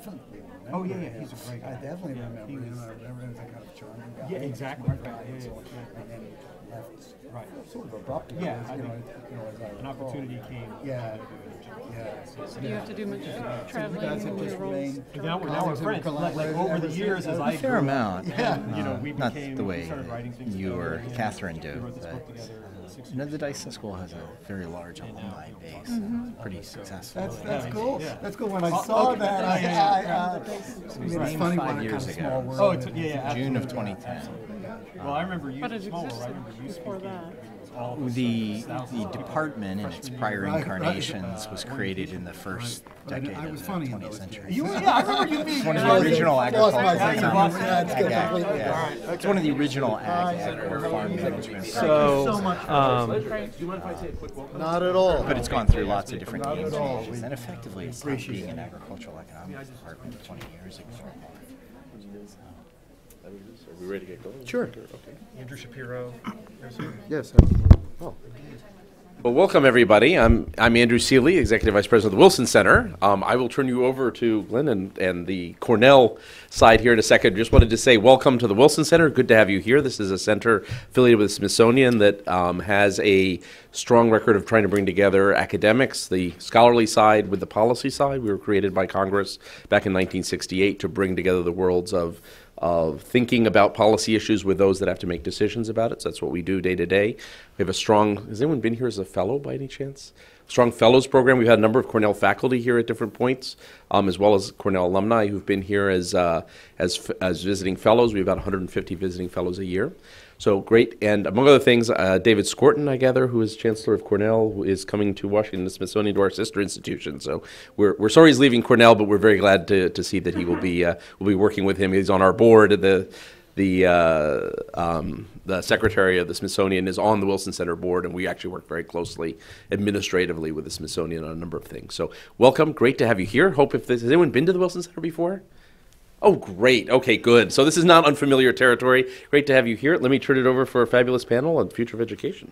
definitely remember Oh, yeah, him. he's a great guy. I definitely Yeah, remember he him. was- I remember him as a kind of charming guy. Yeah, exactly. Smart guy, Right, and yeah, so on. yeah. And then left Right. sort of abruptly. Yeah, as, I you know, think as I an recall. opportunity came. Yeah. Yeah. So do you have to do much So traveling you guys have in just your roles? remained And now we're colleagues and friends. Like over collaborators the ever years, since? as I A fair grew up, amount. Yeah. and, we Not became, the we way started writing things you together, or and Catherine we do, wrote this but book together 6 you know, years the ago. Dyson School has a very large alumni base. Pretty successful. That's cool. Yeah. That's cool. When I saw okay. that, I It was mean, it's named funny 5 when it years comes to ago. small world. Oh, it's, yeah, June of absolutely. 2010. Well, I remember you. But it Small World, I existed remember you before speaking. that. All of us, The thousands of people. department in its prior Right, right. incarnations was created in the first But I decade was of funny the in 20th those century. days. You, yeah, I remember you being One of the original Lost agricultural my sense of humor. towns. Yeah, it's good. Ag- Completely. yeah. It's one of the original ag or farm management. So, Not at all. But it's gone through lots of different names and changes, and effectively it stopped being an agricultural economics department 20 years ago. Are we ready to get going? Sure. Okay. Andrew Shapiro. Yes. Well, welcome everybody. I'm Andrew Seeley, Executive Vice President of the Wilson Center. I will turn you over to Glenn and the Cornell side here in a second. Just wanted to say welcome to the Wilson Center. Good to have you here. This is a center affiliated with the Smithsonian that has a strong record of trying to bring together academics, the scholarly side with the policy side. We were created by Congress back in 1968 to bring together the worlds of thinking about policy issues with those that have to make decisions about it. So that's what we do day to day. We have a strong, has anyone been here as a fellow by any chance? Strong fellows program. We've had a number of Cornell faculty here at different points, as well as Cornell alumni who've been here as visiting fellows. We have about 150 visiting fellows a year. So great. And among other things, David Skorton, I gather, who is Chancellor of Cornell, who is coming to Washington, the Smithsonian, to our sister institution. So we're sorry he's leaving Cornell, but we're very glad to see that he will be working with him. He's on our board. The secretary of the Smithsonian is on the Wilson Center board, and we actually work very closely administratively with the Smithsonian on a number of things. So welcome. Great to have you here. Has anyone been to the Wilson Center before? Oh, great. Okay, good. So this is not unfamiliar territory. Great to have you here. Let me turn it over for a fabulous panel on future of education.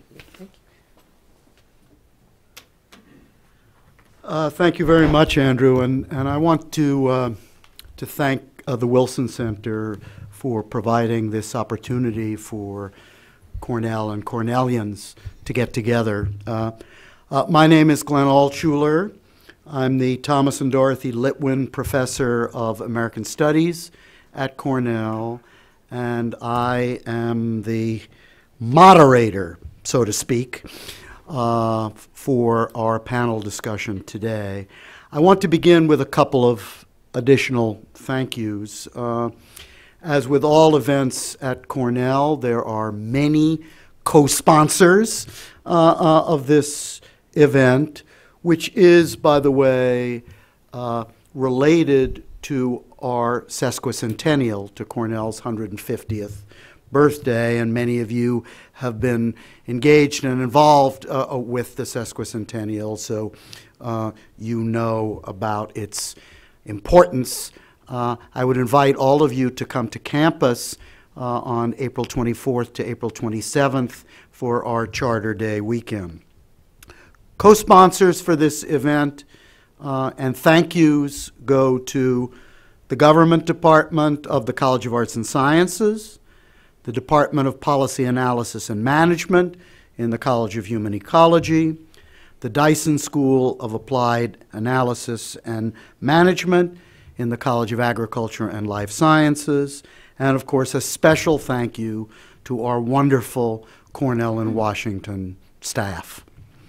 Thank you very much, Andrew, and I want to thank the Wilson Center for providing this opportunity for Cornell and Cornellians to get together. My name is Glenn Altshuler. I'm the Thomas and Dorothy Litwin Professor of American Studies at Cornell, and I am the moderator, so to speak, for our panel discussion today. I want to begin with a couple of additional thank yous. As with all events at Cornell, there are many co-sponsors of this event, which is, by the way, related to our sesquicentennial, to Cornell's 150th birthday, and many of you have been engaged and involved with the sesquicentennial, so you know about its importance. I would invite all of you to come to campus on April 24th to April 27th for our Charter Day weekend. Co-sponsors for this event and thank yous go to the Government Department of the College of Arts and Sciences, the Department of Policy Analysis and Management in the College of Human Ecology, the Dyson School of Applied Analysis and Management in the College of Agriculture and Life Sciences, and of course a special thank you to our wonderful Cornell and Washington staff.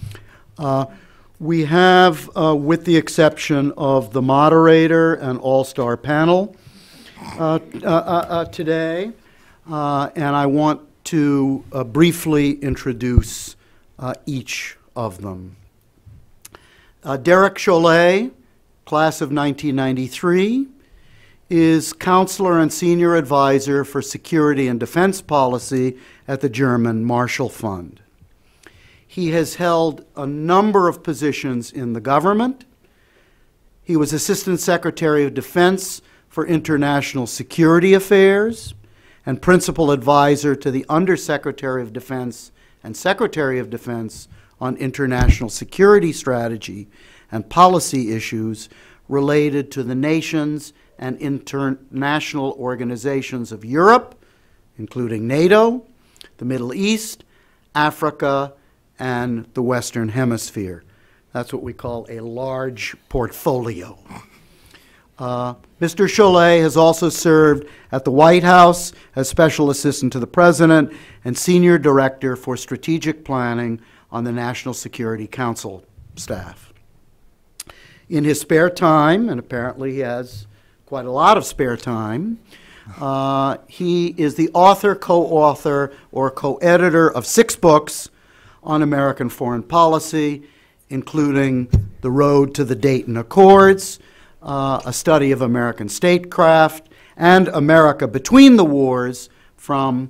We have, with the exception of the moderator and all-star panel today, and I want to briefly introduce each of them. Derek Chollet, class of 1993, is counselor and senior advisor for security and defense policy at the German Marshall Fund. He has held a number of positions in the government. He was Assistant Secretary of Defense for International Security Affairs and Principal Advisor to the Undersecretary of Defense and Secretary of Defense on International Security Strategy and Policy Issues related to the nations and international organizations of Europe, including NATO, the Middle East, Africa, and the Western Hemisphere. That's what we call a large portfolio. Mr. Chollet has also served at the White House as Special Assistant to the President and Senior Director for Strategic Planning on the National Security Council staff. In his spare time, and apparently he has quite a lot of spare time, he is the author, co-author, or co-editor of 6 books on American foreign policy, including The Road to the Dayton Accords, A Study of American Statecraft, and America Between the Wars from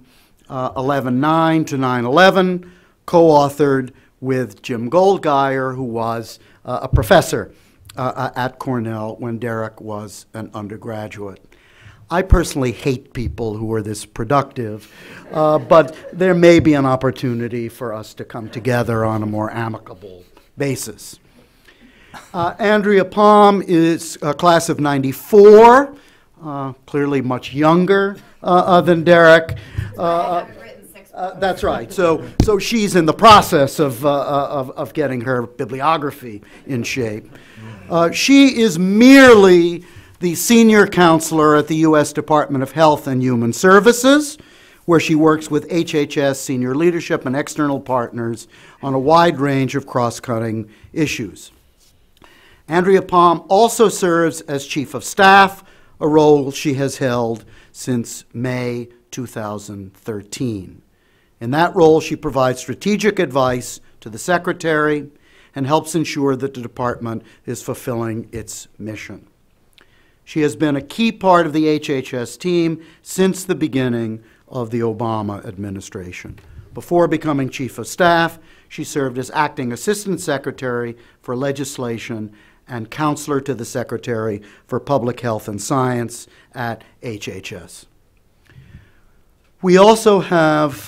11/9 to 9/11, co-authored with Jim Goldgeier, who was a professor at Cornell when Derek was an undergraduate. I personally hate people who are this productive, but there may be an opportunity for us to come together on a more amicable basis. Andrea Palm is a class of '94, clearly much younger than Derek. That's right. So she's in the process of getting her bibliography in shape. She is merely the senior counselor at the U.S. Department of Health and Human Services, where she works with HHS senior leadership and external partners on a wide range of cross-cutting issues. Andrea Palm also serves as Chief of Staff, a role she has held since May 2013. In that role, she provides strategic advice to the Secretary and helps ensure that the department is fulfilling its mission. She has been a key part of the HHS team since the beginning of the Obama administration. Before becoming Chief of Staff, she served as Acting Assistant Secretary for Legislation and Counselor to the Secretary for Public Health and Science at HHS. We also have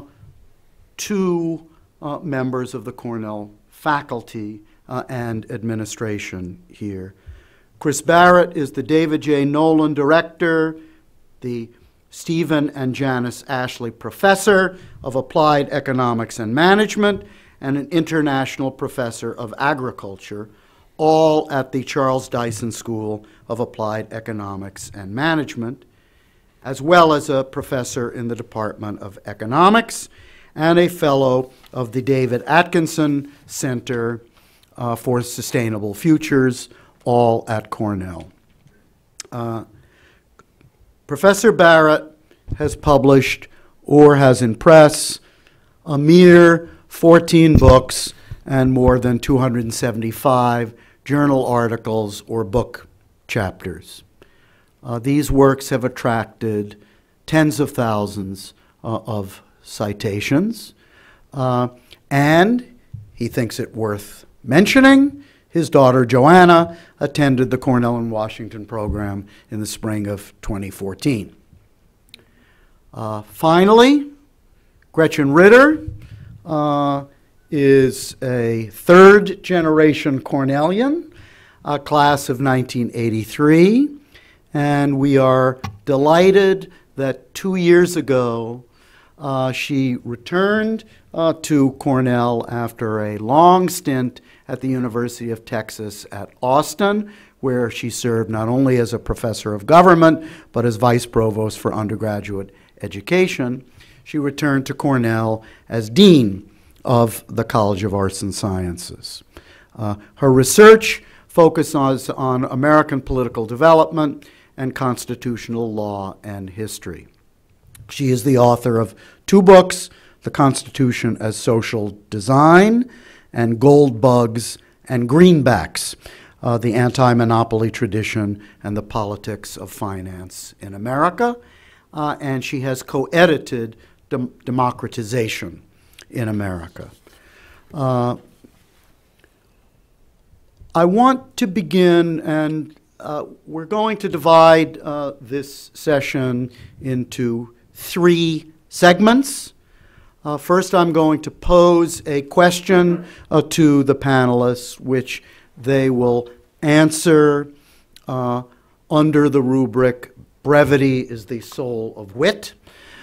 2 members of the Cornell faculty and administration here. Chris Barrett is the David J. Nolan Director, the Stephen and Janice Ashley Professor of Applied Economics and Management, and an International Professor of Agriculture, all at the Charles Dyson School of Applied Economics and Management, as well as a professor in the Department of Economics and a fellow of the David Atkinson Center for Sustainable Futures, all at Cornell. Professor Barrett has published or has in press a mere 14 books and more than 275 journal articles or book chapters. These works have attracted tens of thousands of citations, and he thinks it worth mentioning, his daughter Joanna attended the Cornell and Washington program in the spring of 2014. Finally, Gretchen Ritter is a 3rd-generation Cornellian, class of 1983, and we are delighted that 2 years ago she returned to Cornell after a long stint at the University of Texas at Austin, where she served not only as a professor of government, but as vice provost for undergraduate education. She returned to Cornell as dean of the College of Arts and Sciences. Her research focuses on American political development and constitutional law and history. She is the author of 2 books, The Constitution as Social Design and Gold Bugs and Greenbacks, the Anti-Monopoly Tradition and the Politics of Finance in America. And she has co-edited Democratization in America. I want to begin, and we're going to divide this session into 3 segments. First, I'm going to pose a question to the panelists, which they will answer under the rubric "Brevity is the soul of wit"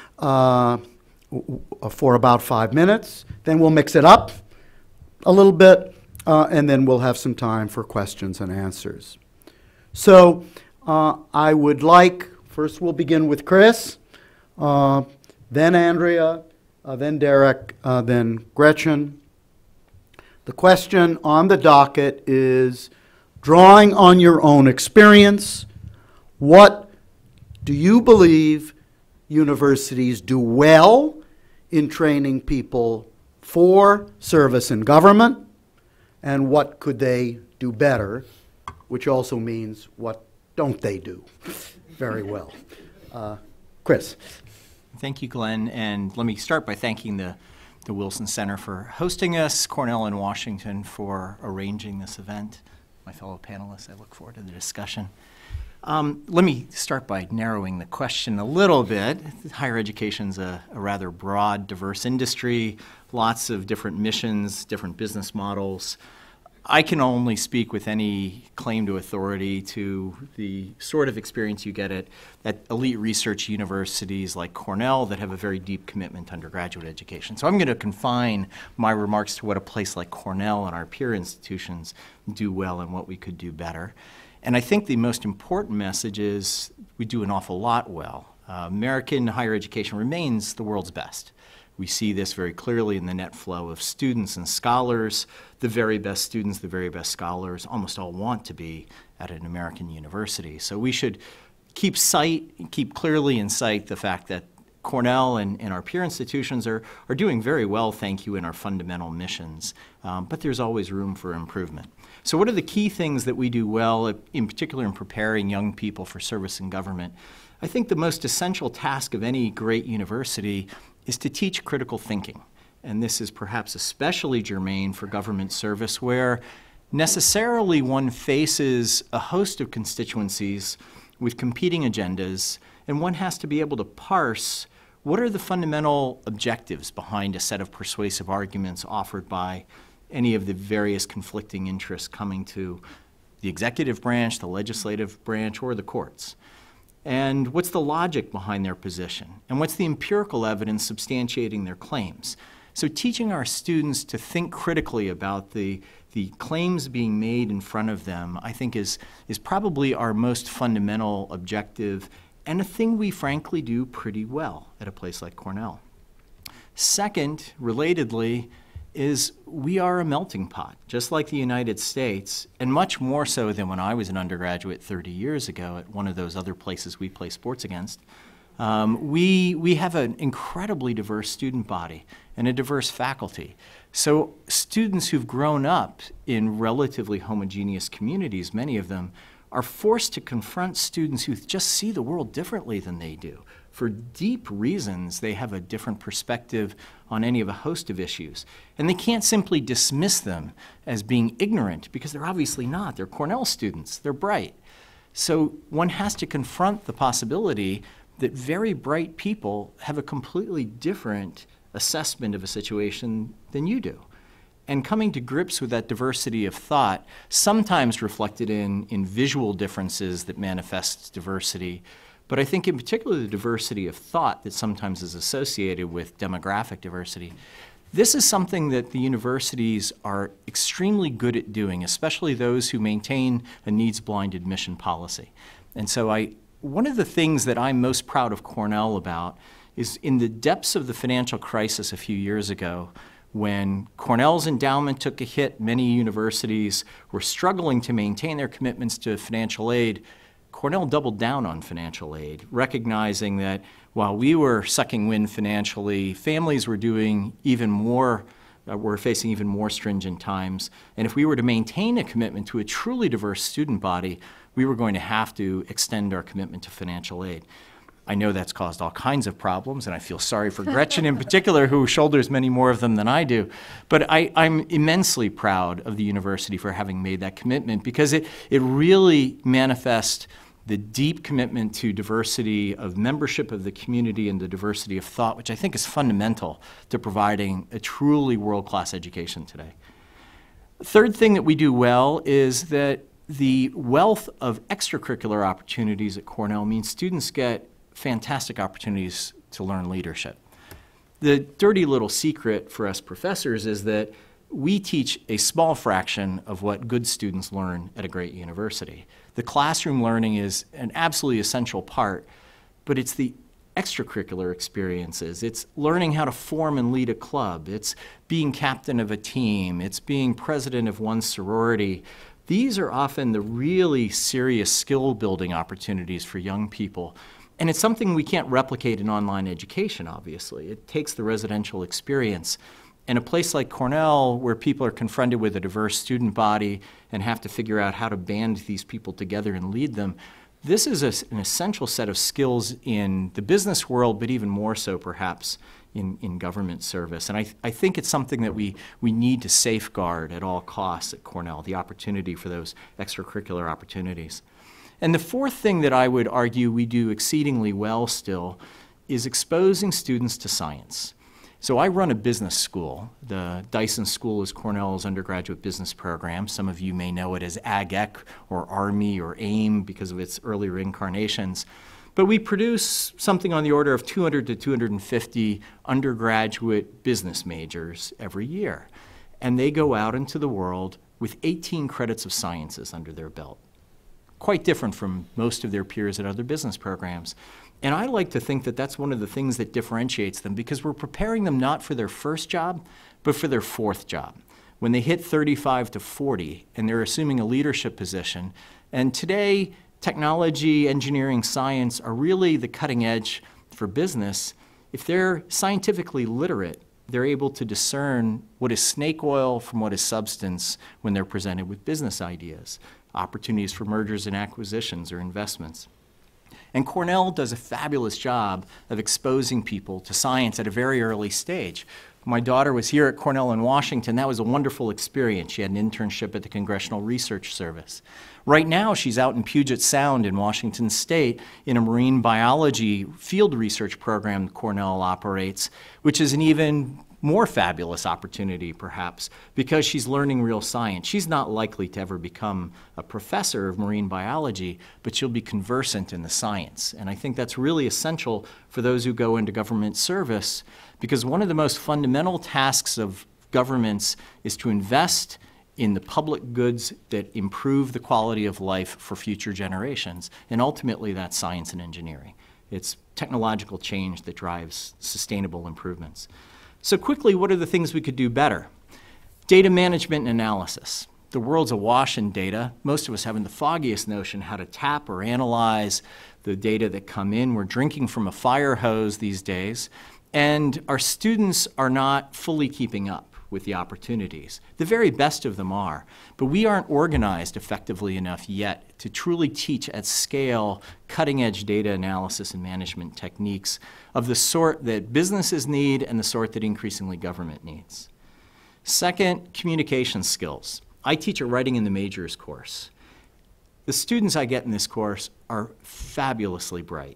for about 5 minutes. Then we'll mix it up a little bit, and then we'll have some time for questions and answers. So I would like, first we'll begin with Chris, then Andrea, then Derek, then Gretchen. The question on the docket is, drawing on your own experience, what do you believe universities do well in training people for service in government, and what could they do better, which also means what don't they do very well? Chris. Thank you, Glenn, and let me start by thanking the Wilson Center for hosting us, Cornell and Washington for arranging this event. My fellow panelists, I look forward to the discussion. Let me start by narrowing the question a little bit. Higher education's a rather broad, diverse industry, lots of different missions, different business models. I can only speak with any claim to authority to the sort of experience you get at elite research universities like Cornell that have a very deep commitment to undergraduate education. So I'm going to confine my remarks to what a place like Cornell and our peer institutions do well and what we could do better. And I think the most important message is we do an awful lot well. American higher education remains the world's best. We see this very clearly in the net flow of students and scholars. The very best students, the very best scholars, almost all want to be at an American university. So we should keep clearly in sight the fact that Cornell and our peer institutions are doing very well, thank you, in our fundamental missions. But there's always room for improvement. So what are the key things that we do well, in particular in preparing young people for service in government? I think the most essential task of any great university is to teach critical thinking. And this is perhaps especially germane for government service, where necessarily one faces a host of constituencies with competing agendas, and one has to be able to parse what are the fundamental objectives behind a set of persuasive arguments offered by any of the various conflicting interests coming to the executive branch, the legislative branch, or the courts. And what's the logic behind their position? And what's the empirical evidence substantiating their claims? So teaching our students to think critically about the claims being made in front of them, I think is probably our most fundamental objective, and a thing we frankly do pretty well at a place like Cornell. Second, relatedly, is we are a melting pot, just like the United States, and much more so than when I was an undergraduate 30 years ago at one of those other places we play sports against. We have an incredibly diverse student body and a diverse faculty. So students who've grown up in relatively homogeneous communities, many of them, are forced to confront students who just see the world differently than they do. For deep reasons, they have a different perspective on any of a host of issues. And they can't simply dismiss them as being ignorant, because they're obviously not. They're Cornell students. They're bright. So one has to confront the possibility that very bright people have a completely different assessment of a situation than you do. And coming to grips with that diversity of thought, sometimes reflected in visual differences that manifest diversity, but I think in particular the diversity of thought that sometimes is associated with demographic diversity. This is something that the universities are extremely good at doing, especially those who maintain a needs-blind admission policy. And so one of the things that I'm most proud of Cornell about is in the depths of the financial crisis a few years ago, when Cornell's endowment took a hit, many universities were struggling to maintain their commitments to financial aid. Cornell doubled down on financial aid, recognizing that while we were sucking wind financially, families were doing even more, were facing even more stringent times. And if we were to maintain a commitment to a truly diverse student body, we were going to have to extend our commitment to financial aid. I know that's caused all kinds of problems, and I feel sorry for Gretchen in particular, who shoulders many more of them than I do. But I'm immensely proud of the university for having made that commitment, because it really manifests the deep commitment to diversity of membership of the community and the diversity of thought, which I think is fundamental to providing a truly world-class education today. The third thing that we do well is that the wealth of extracurricular opportunities at Cornell means students get fantastic opportunities to learn leadership. The dirty little secret for us professors is that we teach a small fraction of what good students learn at a great university. The classroom learning is an absolutely essential part, but it's the extracurricular experiences. It's learning how to form and lead a club. It's being captain of a team. It's being president of one sorority. These are often the really serious skill-building opportunities for young people. And it's something we can't replicate in online education, obviously. It takes the residential experience. In a place like Cornell, where people are confronted with a diverse student body and have to figure out how to band these people together and lead them, this is an essential set of skills in the business world, but even more so perhaps in government service. And I think it's something that we need to safeguard at all costs at Cornell, the opportunity for those extracurricular opportunities. And the fourth thing that I would argue we do exceedingly well still is exposing students to science. So I run a business school. The Dyson School is Cornell's undergraduate business program. Some of you may know it as AgEc or Army or AIM because of its earlier incarnations. But we produce something on the order of 200 to 250 undergraduate business majors every year. And they go out into the world with 18 credits of sciences under their belt. Quite different from most of their peers at other business programs. And I like to think that that's one of the things that differentiates them, because we're preparing them not for their first job, but for their fourth job. When they hit 35 to 40 and they're assuming a leadership position, and today technology, engineering, science are really the cutting edge for business, if they're scientifically literate, they're able to discern what is snake oil from what is substance when they're presented with business ideas, opportunities for mergers and acquisitions or investments. And Cornell does a fabulous job of exposing people to science at a very early stage. My daughter was here at Cornell in Washington. That was a wonderful experience. She had an internship at the Congressional Research Service. Right now, she's out in Puget Sound in Washington State in a marine biology field research program Cornell operates, which is an even more fabulous opportunity, perhaps, because she's learning real science. She's not likely to ever become a professor of marine biology, but she'll be conversant in the science. And I think that's really essential for those who go into government service, because one of the most fundamental tasks of governments is to invest in the public goods that improve the quality of life for future generations. And ultimately, that's science and engineering. It's technological change that drives sustainable improvements. So quickly, what are the things we could do better? Data management and analysis. The world's awash in data. Most of us haven't the foggiest notion how to tap or analyze the data that come in. We're drinking from a fire hose these days, and our students are not fully keeping up with the opportunities. The very best of them are, but we aren't organized effectively enough yet to truly teach at scale cutting-edge data analysis and management techniques of the sort that businesses need and the sort that increasingly government needs. Second, communication skills. I teach a writing in the majors course. The students I get in this course are fabulously bright.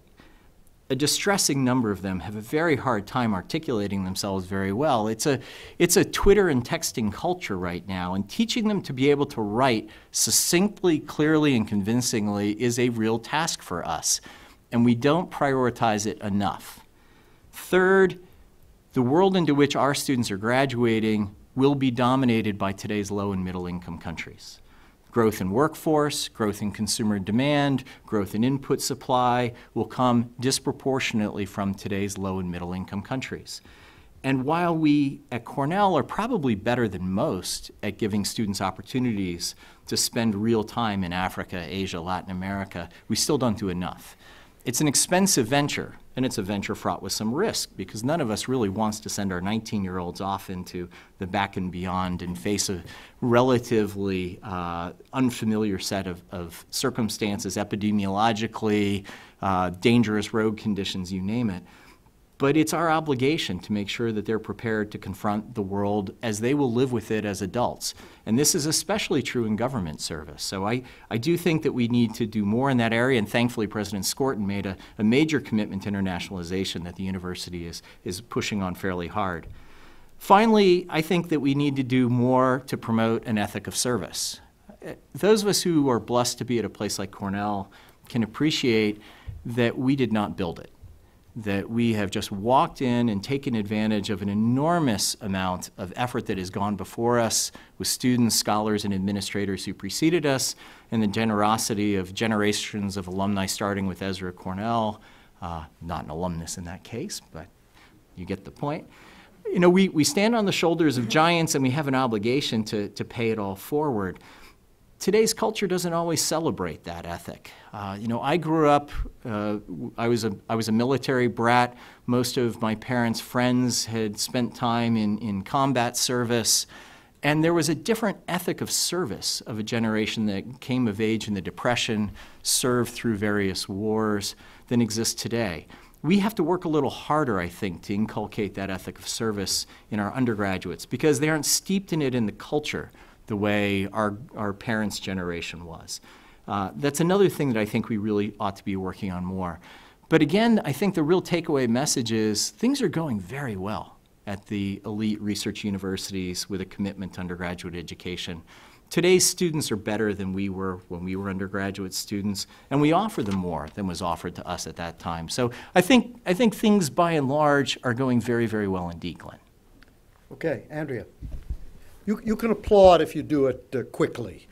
A distressing number of them have a very hard time articulating themselves very well. It's a Twitter and texting culture right now, and teaching them to be able to write succinctly, clearly, and convincingly is a real task for us, and we don't prioritize it enough. Third, the world into which our students are graduating will be dominated by today's low and middle income countries. Growth in workforce, growth in consumer demand, growth in input supply will come disproportionately from today's low and middle income countries. And while we at Cornell are probably better than most at giving students opportunities to spend real time in Africa, Asia, Latin America, we still don't do enough. It's an expensive venture, and it's a venture fraught with some risk, because none of us really wants to send our 19-year-olds off into the back and beyond and face a relatively unfamiliar set of circumstances, epidemiologically, dangerous road conditions, you name it. But it's our obligation to make sure that they're prepared to confront the world as they will live with it as adults. And this is especially true in government service. So I do think that we need to do more in that area, and thankfully President Skorton made a major commitment to internationalization that the university is pushing on fairly hard. Finally, I think that we need to do more to promote an ethic of service. those of us who are blessed to be at a place like Cornell can appreciate that we did not build it, that we have just walked in and taken advantage of an enormous amount of effort that has gone before us with students, scholars, and administrators who preceded us, and the generosity of generations of alumni starting with Ezra Cornell, not an alumnus in that case, but you get the point. You know, we stand on the shoulders of giants, and we have an obligation to pay it all forward. Today's culture doesn't always celebrate that ethic. You know, I grew up, I was a military brat. Most of my parents' friends had spent time in combat service, and there was a different ethic of service of a generation that came of age in the Depression, served through various wars, than exists today. We have to work a little harder, I think, to inculcate that ethic of service in our undergraduates, because they aren't steeped in it in the culture the way our parents' generation was. That's another thing that I think we really ought to be working on more. But again, I think the real takeaway message is things are going very well at the elite research universities with a commitment to undergraduate education. Today's students are better than we were when we were undergraduate students, and we offer them more than was offered to us at that time. So I think things by and large are going very, very well indeed, Glenn. Okay, Andrea. You can applaud if you do it quickly.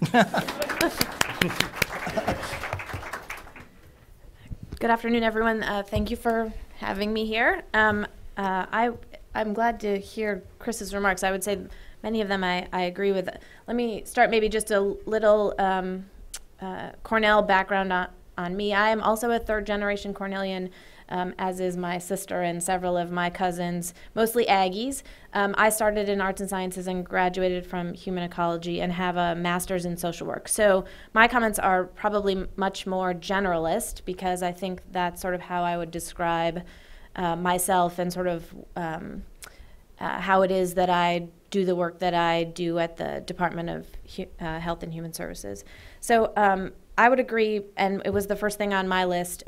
Good afternoon, everyone. Thank you for having me here. I'm glad to hear Chris's remarks. I would say many of them I agree with. Let me start maybe just a little Cornell background on me. I am also a third-generation Cornellian, as is my sister and several of my cousins, mostly Aggies. I started in arts and sciences and graduated from human ecology and have a master's in social work. So my comments are probably much more generalist, because I think that's sort of how I would describe myself and sort of how it is that I do the work that I do at the Department of Health and Human Services. So I would agree, and it was the first thing on my list.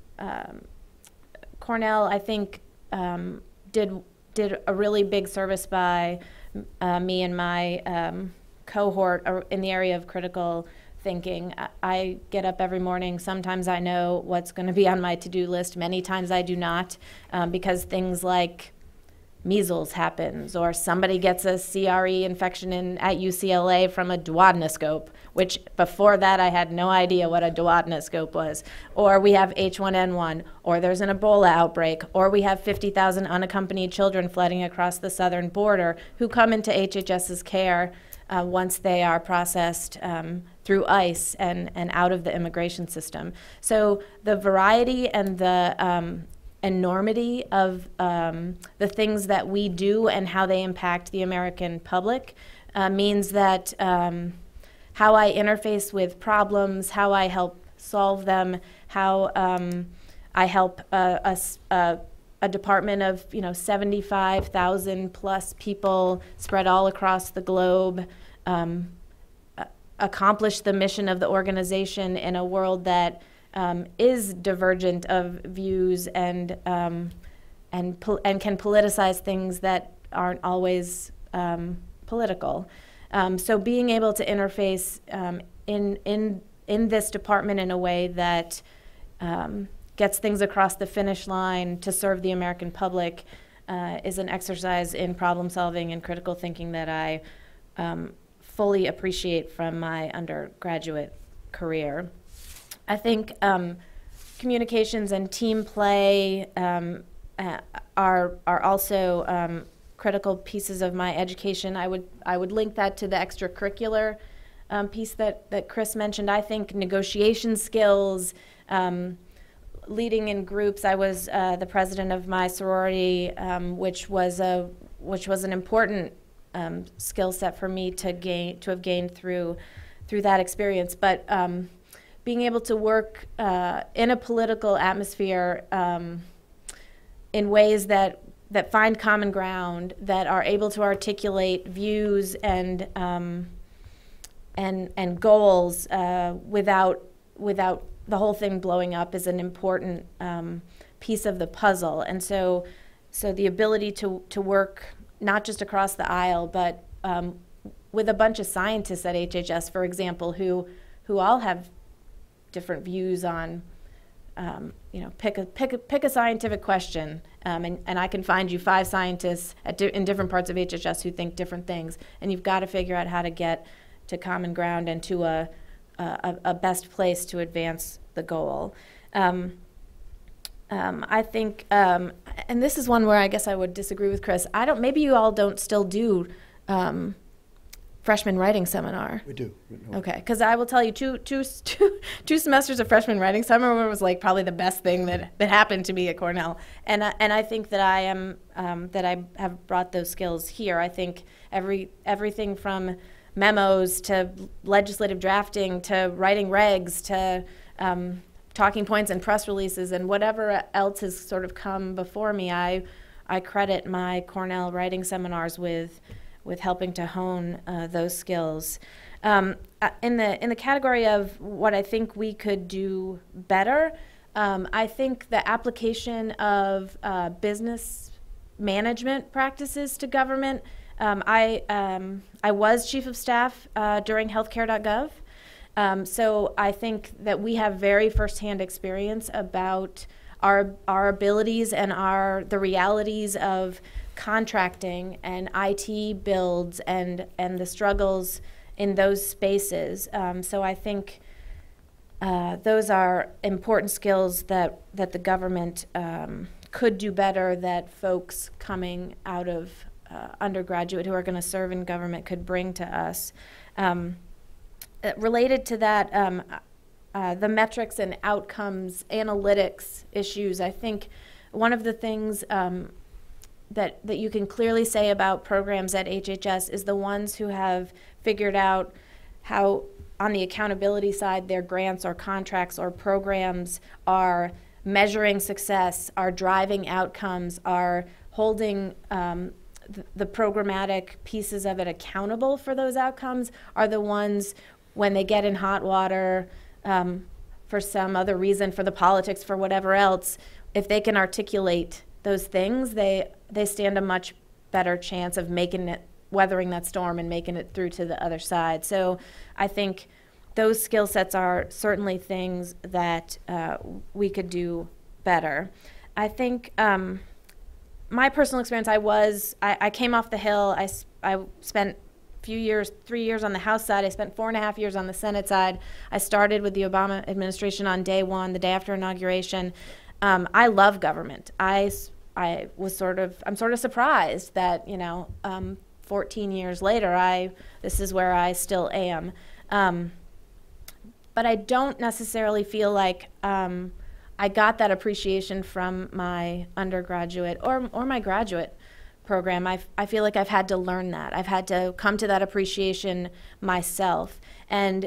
Cornell, I think, did a really big service by me and my cohort in the area of critical thinking. I get up every morning. Sometimes I know what's going to be on my to-do list. Many times I do not, because things like measles happens, or somebody gets a CRE infection at UCLA from a duodenoscope, which before that I had no idea what a duodenoscope was. Or we have H1N1, or there's an Ebola outbreak, or we have 50,000 unaccompanied children flooding across the southern border who come into HHS's care once they are processed through ICE and out of the immigration system. So the variety and the enormity of the things that we do and how they impact the American public means that how I interface with problems, how I help solve them, how I help a department of 75,000 plus people spread all across the globe accomplish the mission of the organization in a world that is divergent of views and can politicize things that aren't always political. So being able to interface in this department in a way that gets things across the finish line to serve the American public is an exercise in problem solving and critical thinking that I fully appreciate from my undergraduate career. I think communications and team play are also critical pieces of my education. I would link that to the extracurricular piece that Chris mentioned. I think negotiation skills, leading in groups. I was the president of my sorority, which was an important skill set for me to have gained through that experience. But being able to work in a political atmosphere in ways that find common ground, that are able to articulate views and goals without the whole thing blowing up is an important piece of the puzzle. And so the ability to work not just across the aisle, but with a bunch of scientists at HHS, for example, who all have different views on, pick a scientific question, and I can find you 5 scientists in different parts of HHS who think different things, and you've got to figure out how to get to common ground and to a best place to advance the goal. I think, and this is one where I guess I would disagree with Chris. Maybe you all don't still do freshman writing seminar. We do. Okay, because I will tell you, two semesters of freshman writing summer was like probably the best thing that happened to me at Cornell, and I think that I have brought those skills here. I think everything from memos to legislative drafting to writing regs to talking points and press releases and whatever else has sort of come before me, I credit my Cornell writing seminars with helping to hone those skills. In the category of what I think we could do better, I think the application of business management practices to government. I was chief of staff during healthcare.gov, so I think that we have very firsthand experience about our abilities and the realities of contracting and IT builds and the struggles in those spaces. So I think those are important skills that the government could do better, that folks coming out of undergraduate who are going to serve in government could bring to us. Related to that, the metrics and outcomes analytics issues, I think one of the things that you can clearly say about programs at HHS is the ones who have figured out how, on the accountability side, their grants or contracts or programs are measuring success, are driving outcomes, are holding the programmatic pieces of it accountable for those outcomes, are the ones when they get in hot water for some other reason, for the politics, for whatever else, if they can articulate those things, they stand a much better chance of weathering that storm and making it through to the other side. So I think those skill sets are certainly things that we could do better. I think my personal experience, I came off the Hill. I spent 3 years on the House side. I spent 4.5 years on the Senate side. I started with the Obama administration on day one, the day after inauguration. I love government. I'm sort of surprised that 14 years later this is where I still am. But I don't necessarily feel like I got that appreciation from my undergraduate or my graduate program. I feel like I've had to learn that. I've had to come to that appreciation myself. And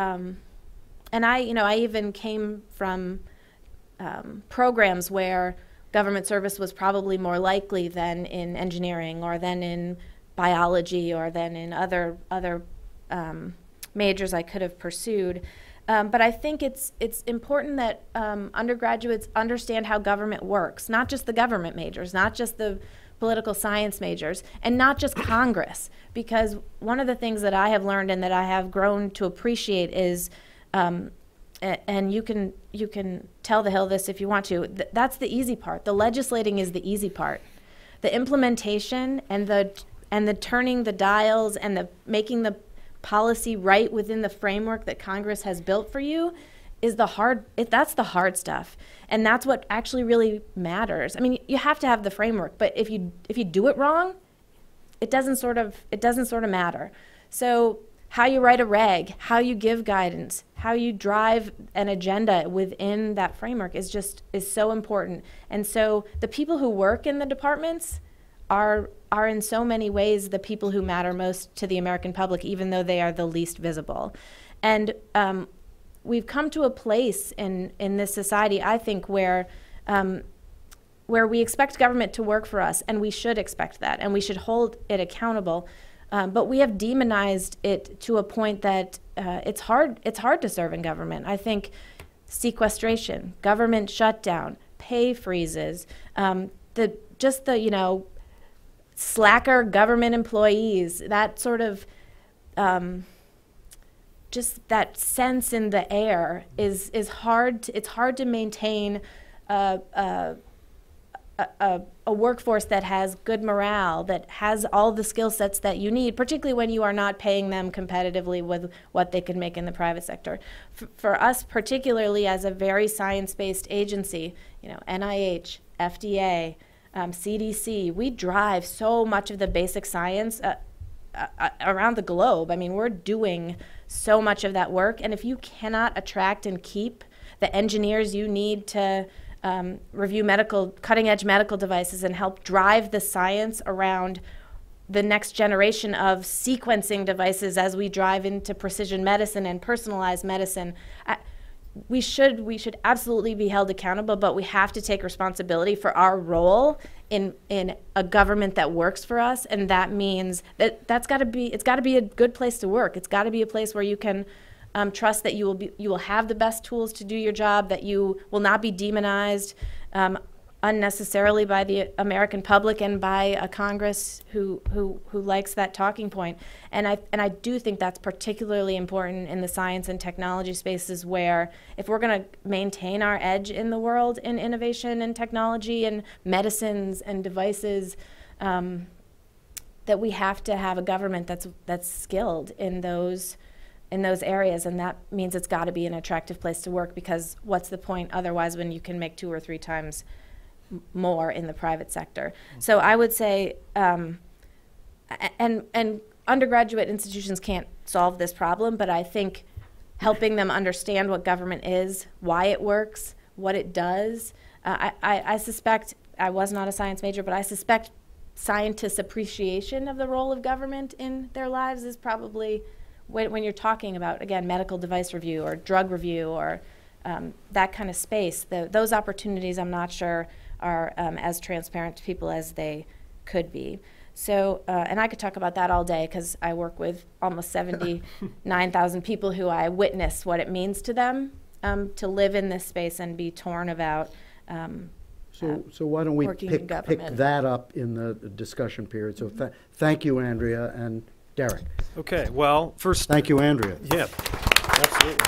I even came from programs where government service was probably more likely than in engineering or than in biology or than in other majors I could have pursued. But I think it's important that undergraduates understand how government works, not just the government majors, not just the political science majors, and not just Congress. Because one of the things that I have learned and that I have grown to appreciate is, and you can tell the Hill this if you want to, that's the easy part. The legislating is the easy part. The implementation and the turning the dials and the making the policy right within the framework that Congress has built for you is that's the hard stuff. And that's what actually really matters. I mean, you have to have the framework, but if you do it wrong, it doesn't sort of matter. So how you write a reg, how you give guidance, how you drive an agenda within that framework is so important. And so the people who work in the departments are in so many ways the people who matter most to the American public, even though they are the least visible. And we've come to a place in this society, I think, where we expect government to work for us, and we should expect that, and we should hold it accountable. But we have demonized it to a point that it's hard to serve in government. I think sequestration, government shutdown, pay freezes, the slacker government employees, that sort of just that sense in the air is hard. It's hard to maintain a workforce that has good morale, that has all the skill sets that you need, particularly when you are not paying them competitively with what they could make in the private sector. For us, particularly as a very science-based agency, NIH, FDA, CDC, we drive so much of the basic science around the globe. I mean, we're doing so much of that work, and if you cannot attract and keep the engineers you need to review cutting-edge medical devices and help drive the science around the next generation of sequencing devices as we drive into precision medicine and personalized medicine, we should absolutely be held accountable, but we have to take responsibility for our role in a government that works for us, and that means it's got to be a good place to work. It's got to be a place where you can trust that you will have the best tools to do your job, that you will not be demonized unnecessarily by the American public and by a Congress who likes that talking point. And I do think that's particularly important in the science and technology spaces, where if we're going to maintain our edge in the world in innovation and technology and medicines and devices, that we have to have a government that's skilled in those areas, and that means it's got to be an attractive place to work, because what's the point otherwise when you can make 2 or 3 times more in the private sector? So I would say, and undergraduate institutions can't solve this problem, but I think helping them understand what government is, why it works, what it does. I suspect, I was not a science major, but I suspect scientists' appreciation of the role of government in their lives is probably, when you're talking about, again, medical device review or drug review or that kind of space, those opportunities I'm not sure are as transparent to people as they could be. So, and I could talk about that all day, because I work with almost 79,000 people who I witness what it means to them to live in this space and be torn about So why don't we working in pick government. that up in the discussion period? So thank you, Andrea, and Derek. Okay, well, first, Thank you, Andrea. yeah, absolutely.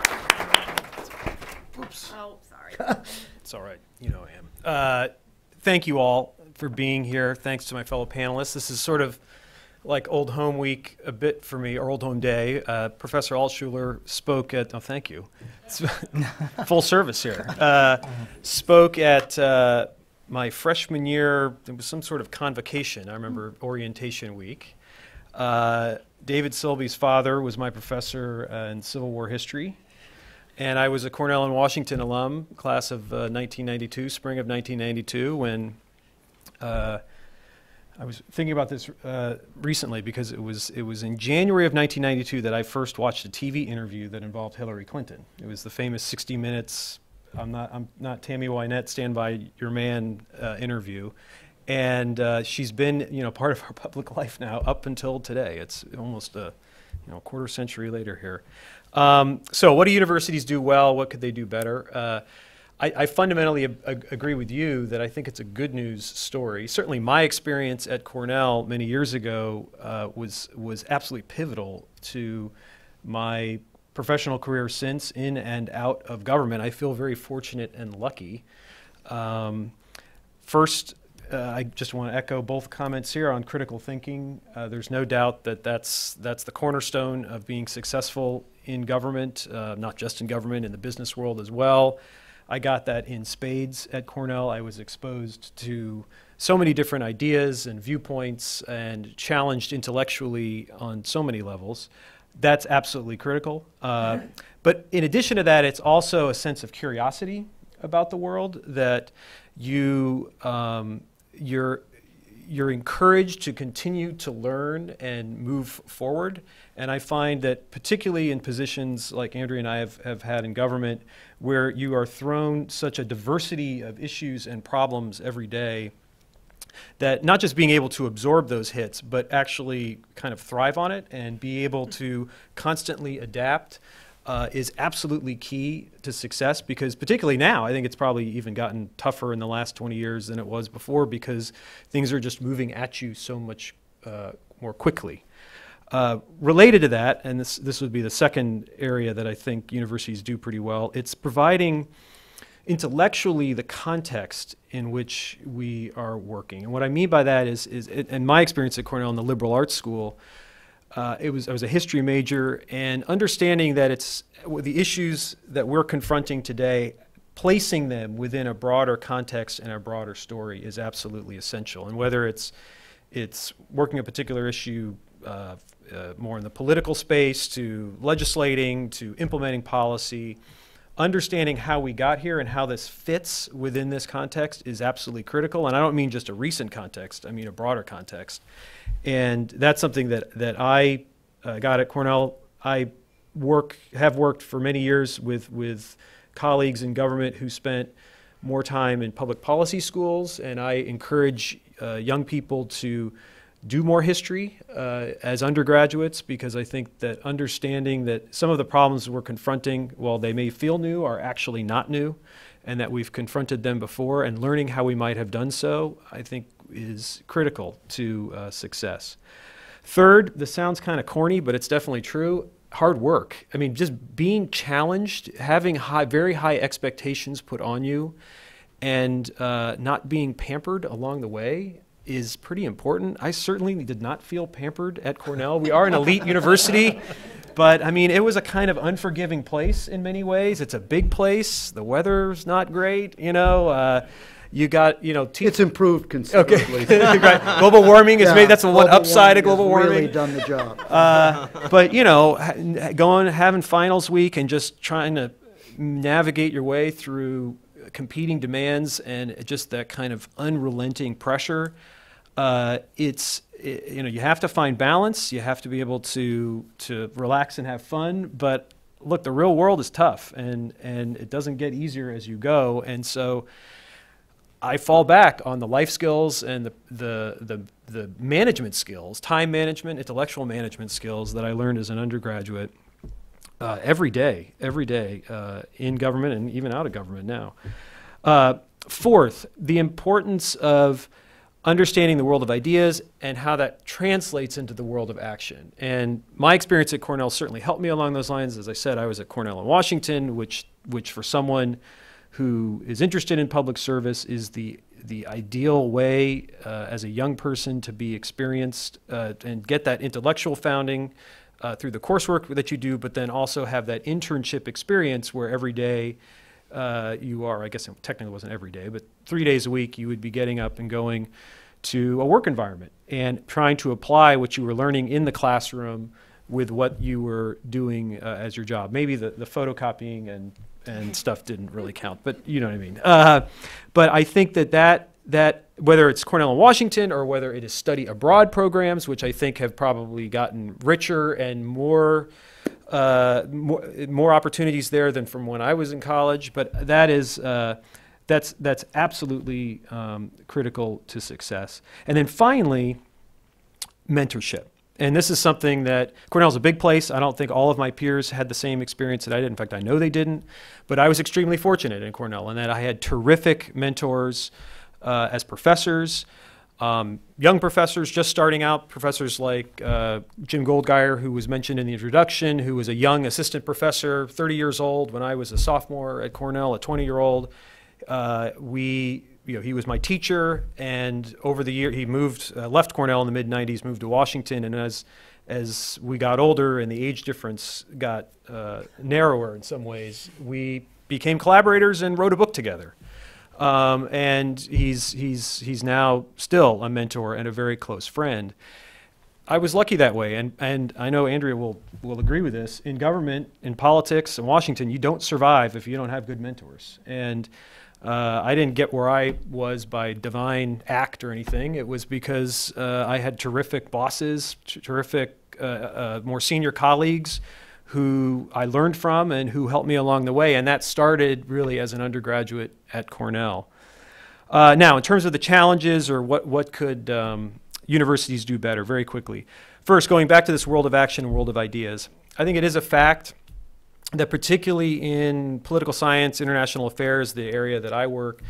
Oh, sorry. It's all right. You know I am. Thank you all for being here. Thanks to my fellow panelists. This is sort of like Old Home Week a bit for me, or Old Home Day. Professor Altshuler spoke at, oh, thank you. Full service here. Spoke at my freshman year. It was some sort of convocation. I remember orientation week. David Silby's father was my professor in Civil War history. And I was a Cornell and Washington alum, class of 1992, spring of 1992, when I was thinking about this recently, because it was in January of 1992 that I first watched a TV interview that involved Hillary Clinton. It was the famous 60 Minutes, I'm not Tammy Wynette, Stand By Your Man interview. And she's been, part of our public life now up until today. It's almost a quarter century later here. So what do universities do well? What could they do better? I fundamentally agree with you that I think it's a good news story. Certainly my experience at Cornell many years ago was absolutely pivotal to my professional career since, in and out of government. I feel very fortunate and lucky. First, I just want to echo both comments here on critical thinking. There's no doubt that that's the cornerstone of being successful in government, not just in government, in the business world as well. I got that in spades at Cornell. I was exposed to so many different ideas and viewpoints and challenged intellectually on so many levels. That's absolutely critical. But in addition to that, it's also a sense of curiosity about the world, that you're encouraged to continue to learn and move forward. And I find that particularly in positions like Andrea and I have had in government, where you are thrown such a diversity of issues and problems every day, that not just being able to absorb those hits, but actually kind of thrive on it and be able to constantly adapt is absolutely key to success, because particularly now, I think it's probably even gotten tougher in the last 20 years than it was before, because things are just moving at you so much more quickly. Related to that, and this would be the second area that I think universities do pretty well, it's providing intellectually the context in which we are working. And what I mean by that is in my experience at Cornell in the liberal arts school, I was a history major, and understanding that it's the issues that we're confronting today, placing them within a broader context and a broader story is absolutely essential. And whether it's working a particular issue more in the political space, to legislating, to implementing policy, understanding how we got here and how this fits within this context is absolutely critical. And I don't mean just a recent context, I mean a broader context. And that's something that I got at Cornell. I have worked for many years with colleagues in government who spent more time in public policy schools, and I encourage young people to do more history as undergraduates, because I think that understanding that some of the problems we're confronting, while they may feel new, are actually not new, and that we've confronted them before, and learning how we might have done so, I think is critical to success. Third, this sounds kind of corny, but it's definitely true, hard work. I mean, just being challenged, having very high expectations put on you, and not being pampered along the way is pretty important. I certainly did not feel pampered at Cornell. We are an elite university, but I mean, it was a kind of unforgiving place in many ways. It's a big place. The weather's not great, you know. You got, you know, It's improved considerably. Okay. Right. Global warming is maybe that's the one upside of global has warming. really done the job. But you know, having finals week and just trying to navigate your way through competing demands and just that kind of unrelenting pressure. You know, you have to find balance. You have to be able to relax and have fun. But look, the real world is tough, and it doesn't get easier as you go. And so I fall back on the life skills and the management skills, time management, intellectual management skills that I learned as an undergraduate every day in government and even out of government now. Fourth, the importance of understanding the world of ideas and how that translates into the world of action. And my experience at Cornell certainly helped me along those lines. As I said, I was at Cornell in Washington, which for someone who is interested in public service is the ideal way as a young person to be experienced and get that intellectual founding through the coursework that you do, but then also have that internship experience where every day you are, I guess it technically wasn't every day, but 3 days a week you would be getting up and going to a work environment and trying to apply what you were learning in the classroom with what you were doing as your job. Maybe the photocopying and stuff didn't really count, but you know what I mean. But I think that whether it's Cornell and Washington or whether it is study abroad programs, which I think have probably gotten richer and more opportunities there than from when I was in college, but that's absolutely critical to success. And then finally, mentorship. And this is something that Cornell's a big place. I don't think all of my peers had the same experience that I did. In fact, I know they didn't. But I was extremely fortunate in Cornell in that I had terrific mentors as professors, young professors just starting out, professors like Jim Goldgeier, who was mentioned in the introduction, who was a young assistant professor, 30 years old when I was a sophomore at Cornell, a 20-year-old. He was my teacher, and over the year he left Cornell in the mid-90s, moved to Washington, and as we got older and the age difference got narrower in some ways, we became collaborators and wrote a book together. And he's now still a mentor and a very close friend. I was lucky that way, and I know Andrea will agree with this. In government, in politics, in Washington, you don't survive if you don't have good mentors. And I didn't get where I was by divine act or anything. It was because I had terrific bosses, terrific more senior colleagues who I learned from and who helped me along the way. And that started really as an undergraduate at Cornell. Now, in terms of the challenges or what could universities do better, very quickly. First, going back to this world of action and world of ideas, I think it is a fact that particularly in political science, international affairs, the area that I work,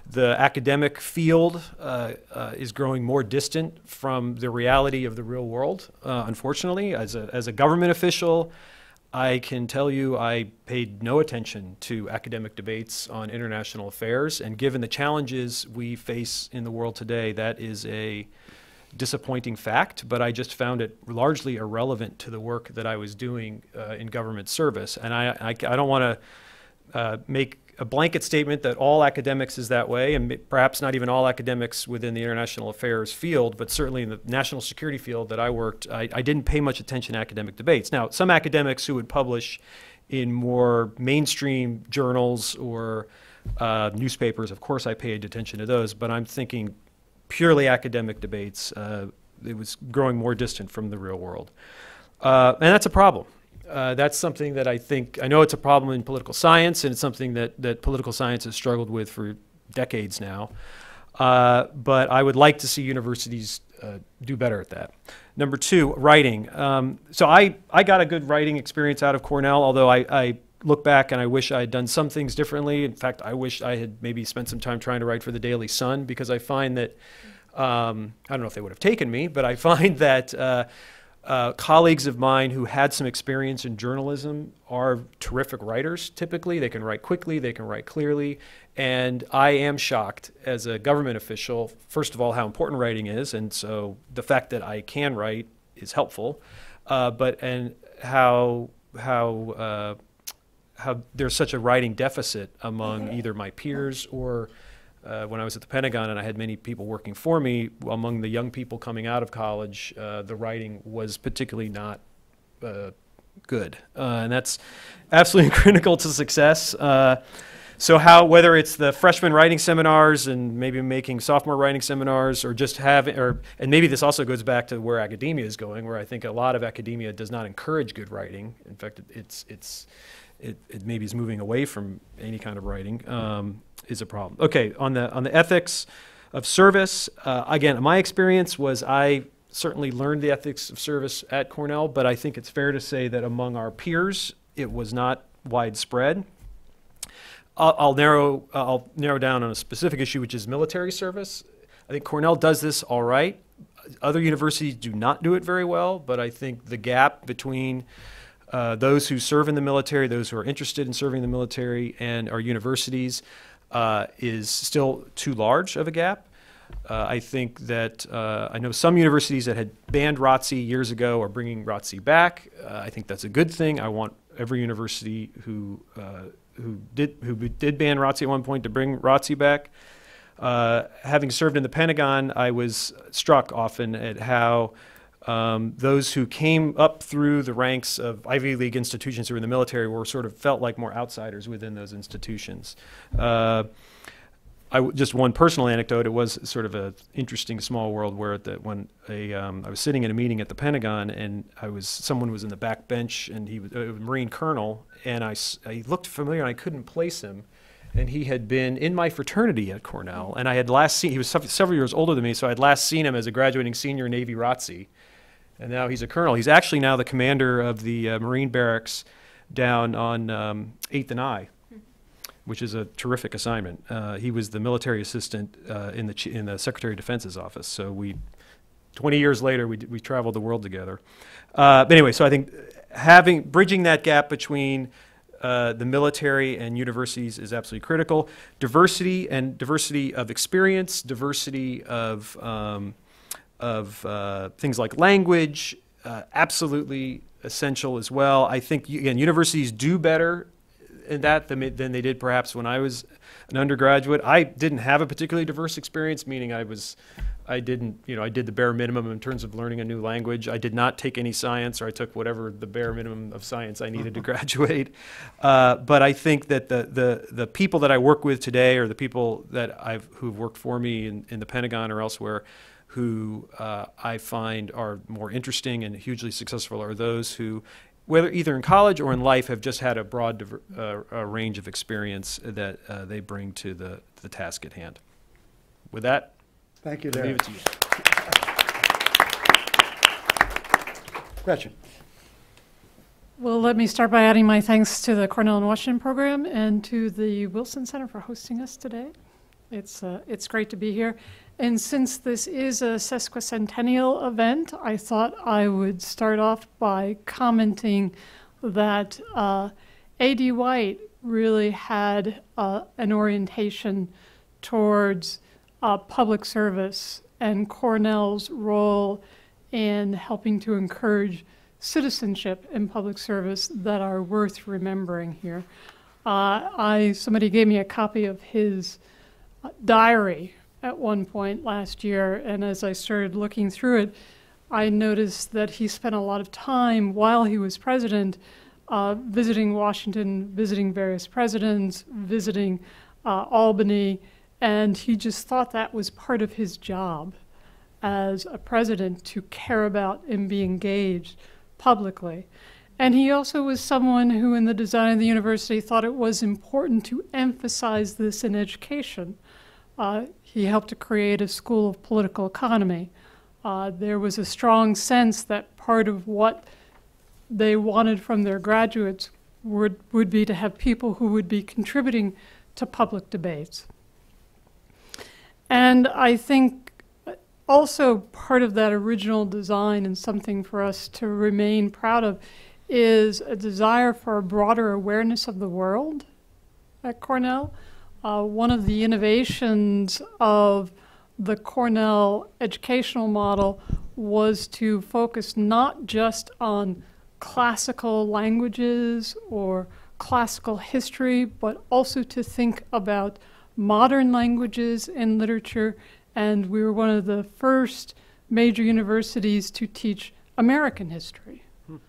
the academic field is growing more distant from the reality of the real world, unfortunately. As a government official, I can tell you I paid no attention to academic debates on international affairs, and given the challenges we face in the world today, that is a disappointing fact, but I just found it largely irrelevant to the work that I was doing in government service. And I don't want to make a blanket statement that all academics is that way, and perhaps not even all academics within the international affairs field, but certainly in the national security field that I worked, I didn't pay much attention to academic debates. Now, some academics who would publish in more mainstream journals or newspapers, of course I paid attention to those, but I'm thinking purely academic debates, it was growing more distant from the real world. And that's a problem. That's something that I know it's a problem in political science, and it's something that political science has struggled with for decades now. But I would like to see universities do better at that. Number two, writing. So I got a good writing experience out of Cornell, although I look back and I wish I had done some things differently. In fact, I wish I had maybe spent some time trying to write for the Daily Sun, because I find that, I don't know if they would have taken me, but I find that colleagues of mine who had some experience in journalism are terrific writers, typically. They can write quickly, they can write clearly, and I am shocked as a government official, first of all, how important writing is, and so the fact that I can write is helpful, and how there's such a writing deficit among either my peers or when I was at the Pentagon and I had many people working for me, among the young people coming out of college, the writing was particularly not good. And that's absolutely critical to success. So whether it's the freshman writing seminars and maybe making sophomore writing seminars, or just and maybe this also goes back to where academia is going, where I think a lot of academia does not encourage good writing. In fact, it maybe is moving away from any kind of writing, is a problem. Okay, on the ethics of service, again, my experience was I certainly learned the ethics of service at Cornell, but I think it's fair to say that among our peers, it was not widespread. I'll narrow down on a specific issue, which is military service. I think Cornell does this all right. Other universities do not do it very well, but I think the gap between those who serve in the military, those who are interested in serving the military, and our universities is still too large of a gap. I think that I know some universities that had banned ROTC years ago are bringing ROTC back. I think that's a good thing. I want every university who did ban ROTC at one point to bring ROTC back. Having served in the Pentagon, I was struck often at how those who came up through the ranks of Ivy League institutions who were in the military were sort of felt like more outsiders within those institutions. Just one personal anecdote, it was sort of an interesting small world where I was sitting in a meeting at the Pentagon, and someone was in the back bench, and he was a Marine colonel, and I looked familiar and I couldn't place him. And he had been in my fraternity at Cornell, and I had last seen, he was several years older than me, so I had last seen him as a graduating senior Navy ROTC. And now he's a colonel. He's actually now the commander of the Marine barracks down on 8th and I, which is a terrific assignment. He was the military assistant in the Secretary of Defense's office. So 20 years later, we traveled the world together. But anyway, so I think bridging that gap between the military and universities is absolutely critical. Diversity of experience, diversity of things like language, absolutely essential as well. I think, again, universities do better in that than they did perhaps when I was an undergraduate. I didn't have a particularly diverse experience, meaning I did the bare minimum in terms of learning a new language. I did not take any science, or I took whatever the bare minimum of science I needed to graduate. But I think that the people that I work with today, or the people who've worked for me in the Pentagon or elsewhere, who I find are more interesting and hugely successful, are those who, whether either in college or in life, have just had a broad range of experience that they bring to the task at hand. With that, Thank you, I'll leave Derek. it to you. Gretchen. Well, let me start by adding my thanks to the Cornell and Washington program and to the Wilson Center for hosting us today. It's great to be here. And since this is a sesquicentennial event, I thought I would start off by commenting that A.D. White really had an orientation towards public service and Cornell's role in helping to encourage citizenship in public service that are worth remembering here. Somebody gave me a copy of his diary at one point last year, and as I started looking through it, I noticed that he spent a lot of time while he was president visiting Washington, visiting various presidents, visiting Albany, and he just thought that was part of his job as a president, to care about and be engaged publicly. And he also was someone who, in the design of the university, thought it was important to emphasize this in education. He helped to create a school of political economy. There was a strong sense that part of what they wanted from their graduates would be to have people who would be contributing to public debates. And I think also part of that original design, and something for us to remain proud of, is a desire for a broader awareness of the world at Cornell. One of the innovations of the Cornell educational model was to focus not just on classical languages or classical history, but also to think about modern languages and literature. And we were one of the first major universities to teach American history.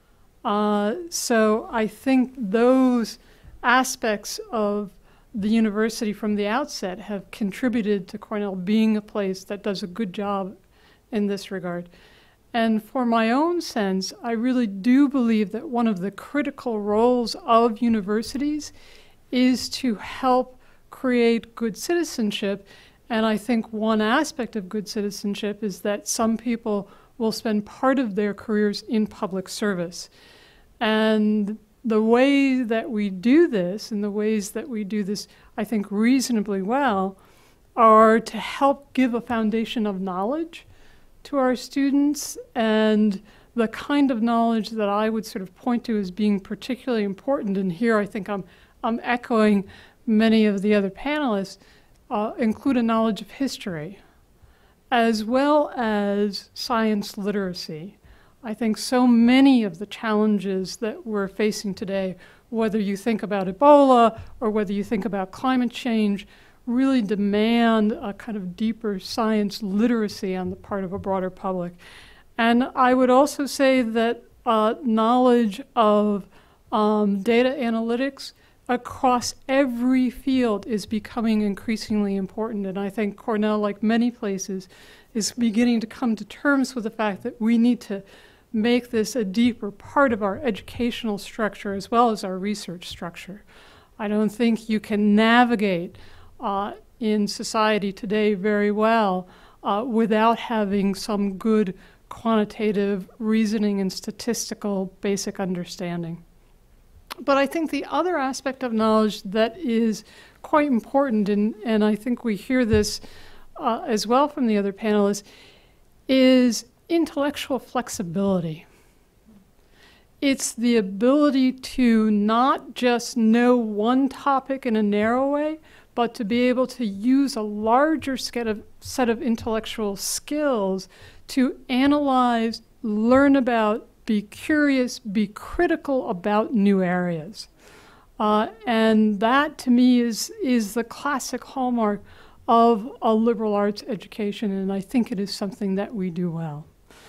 So I think those aspects of the university from the outset have contributed to Cornell being a place that does a good job in this regard. And for my own sense, I really do believe that one of the critical roles of universities is to help create good citizenship. And I think one aspect of good citizenship is that some people will spend part of their careers in public service. And the way that we do this, and the ways that we do this, I think, reasonably well, are to help give a foundation of knowledge to our students. And the kind of knowledge that I would sort of point to as being particularly important, and here I think I'm echoing many of the other panelists, include a knowledge of history, as well as science literacy. I think so many of the challenges that we're facing today, whether you think about Ebola or whether you think about climate change, really demand a kind of deeper science literacy on the part of a broader public. And I would also say that knowledge of data analytics across every field is becoming increasingly important. And I think Cornell, like many places, is beginning to come to terms with the fact that we need to make this a deeper part of our educational structure as well as our research structure. I don't think you can navigate in society today very well without having some good quantitative reasoning and statistical basic understanding. But I think the other aspect of knowledge that is quite important, and I think we hear this as well from the other panelists, is intellectual flexibility. It's the ability to not just know one topic in a narrow way, but to be able to use a larger set of intellectual skills to analyze, learn about, be curious, be critical about new areas. And that, to me, is the classic hallmark of a liberal arts education, and I think it is something that we do well.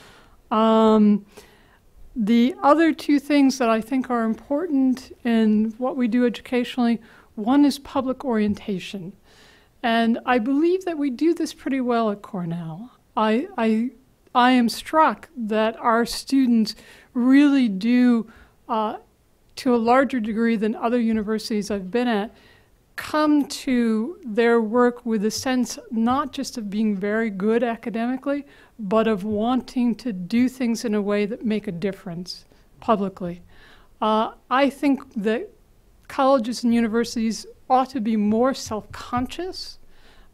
The other two things that I think are important in what we do educationally, one is public orientation. And I believe that we do this pretty well at Cornell. I am struck that our students really do, to a larger degree than other universities I've been at, come to their work with a sense not just of being very good academically, but of wanting to do things in a way that make a difference publicly. I think that colleges and universities ought to be more self-conscious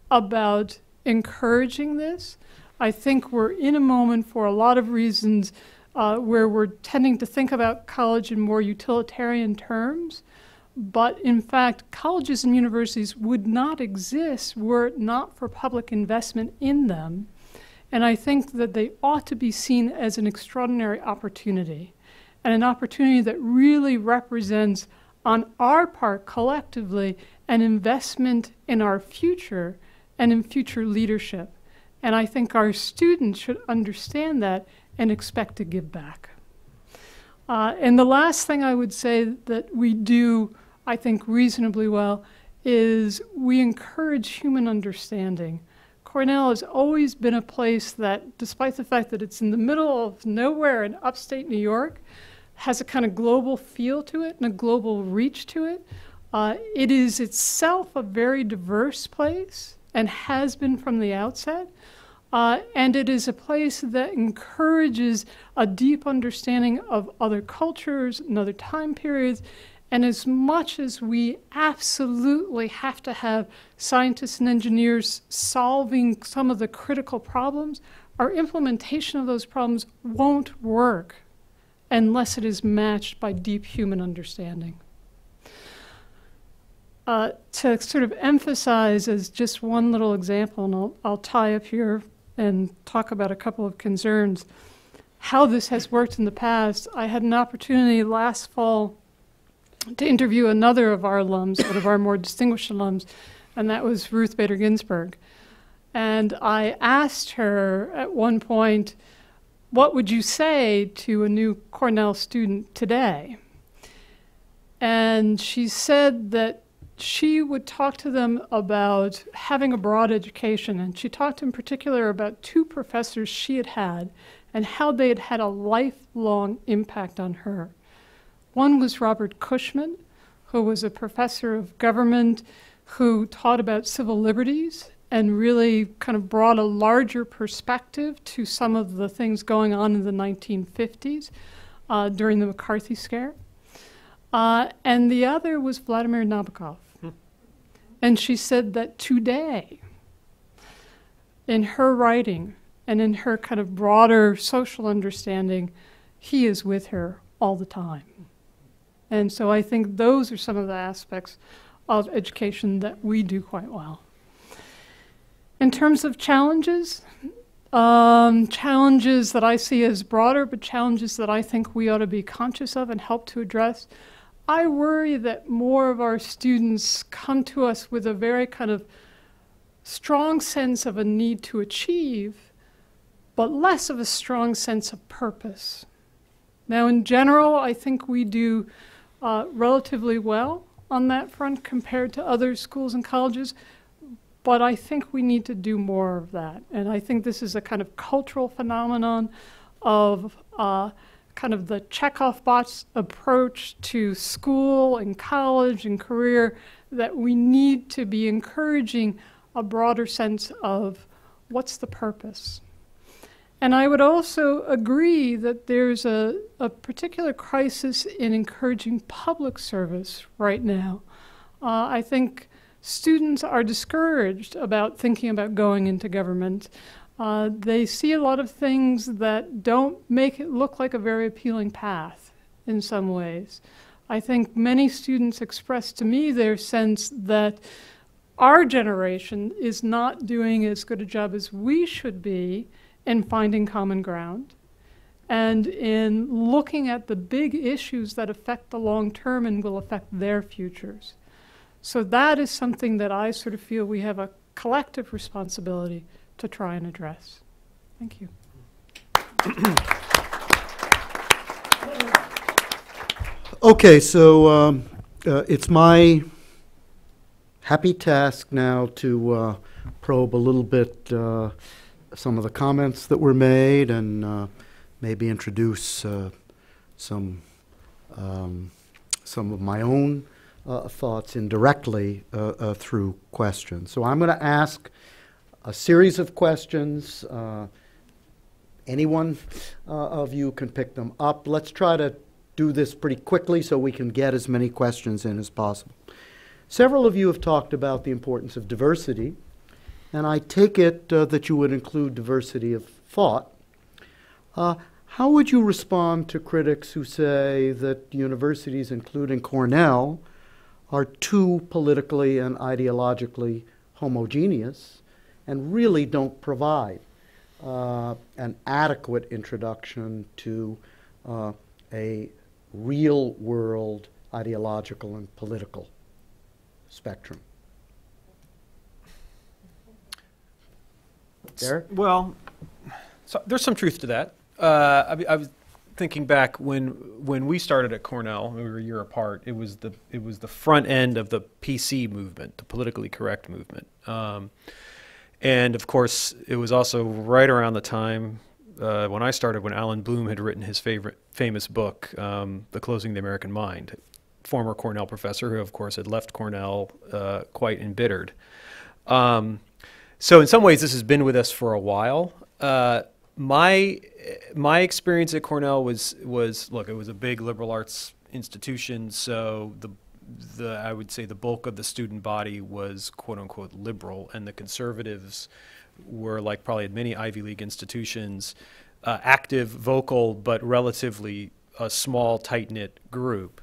about encouraging this. I think we're in a moment, for a lot of reasons, where we're tending to think about college in more utilitarian terms. But in fact, colleges and universities would not exist were it not for public investment in them. And I think that they ought to be seen as an extraordinary opportunity, and an opportunity that really represents, on our part collectively, an investment in our future and in future leadership. And I think our students should understand that and expect to give back. And the last thing I would say that we do, I think, reasonably well, is we encourage human understanding. Cornell has always been a place that, despite the fact that it's in the middle of nowhere in upstate New York, has a kind of global feel to it and a global reach to it. It is itself a very diverse place and has been from the outset. And it is a place that encourages a deep understanding of other cultures and other time periods. And as much as we absolutely have to have scientists and engineers solving some of the critical problems, our implementation of those problems won't work unless it is matched by deep human understanding. To sort of emphasize as just one little example, and I'll tie up here and talk about a couple of concerns, how this has worked in the past. I had an opportunity last fall to interview another of our alums, one of our more distinguished alums, and that was Ruth Bader Ginsburg. And I asked her at one point, what would you say to a new Cornell student today? And she said that she would talk to them about having a broad education, and she talked in particular about two professors she had had and how they had had a lifelong impact on her. One was Robert Cushman, who was a professor of government who taught about civil liberties and really kind of brought a larger perspective to some of the things going on in the 1950s during the McCarthy scare. And the other was Vladimir Nabokov. And she said that today, in her writing and in her kind of broader social understanding, he is with her all the time. And so I think those are some of the aspects of education that we do quite well. In terms of challenges, challenges that I see as broader, but challenges that I think we ought to be conscious of and help to address, I worry that more of our students come to us with a very kind of strong sense of a need to achieve, but less of a strong sense of purpose. Now, in general, I think we do relatively well on that front compared to other schools and colleges, but I think we need to do more of that. And I think this is a kind of cultural phenomenon of kind of the Chekhov box approach to school and college and career, that we need to be encouraging a broader sense of what's the purpose. And I would also agree that there's a particular crisis in encouraging public service right now. I think students are discouraged about thinking about going into government. They see a lot of things that don't make it look like a very appealing path in some ways. I think many students express to me their sense that our generation is not doing as good a job as we should be in finding common ground and in looking at the big issues that affect the long term and will affect their futures. So that is something that I sort of feel we have a collective responsibility to try and address. Thank you. Okay, so it's my happy task now to probe a little bit some of the comments that were made and maybe introduce some of my own thoughts indirectly through questions. So I'm going to ask a series of questions. Anyone of you can pick them up. Let's try to do this pretty quickly so we can get as many questions in as possible. Several of you have talked about the importance of diversity and I take it that you would include diversity of thought. How would you respond to critics who say that universities, including Cornell, are too politically and ideologically homogeneous and really don't provide an adequate introduction to a real-world ideological and political spectrum? Derek? Well, so there's some truth to that. I was thinking back when we started at Cornell, we were a year apart. It was the front end of the PC movement, the politically correct movement, and of course it was also right around the time when I started, when Alan Bloom had written his famous book, "The Closing of the American Mind." Former Cornell professor who, of course, had left Cornell quite embittered. So in some ways, this has been with us for a while. My experience at Cornell was look, it was a big liberal arts institution, so I would say the bulk of the student body was quote unquote liberal, and the conservatives were, like probably at many Ivy League institutions, active, vocal, but relatively a small, tight-knit group.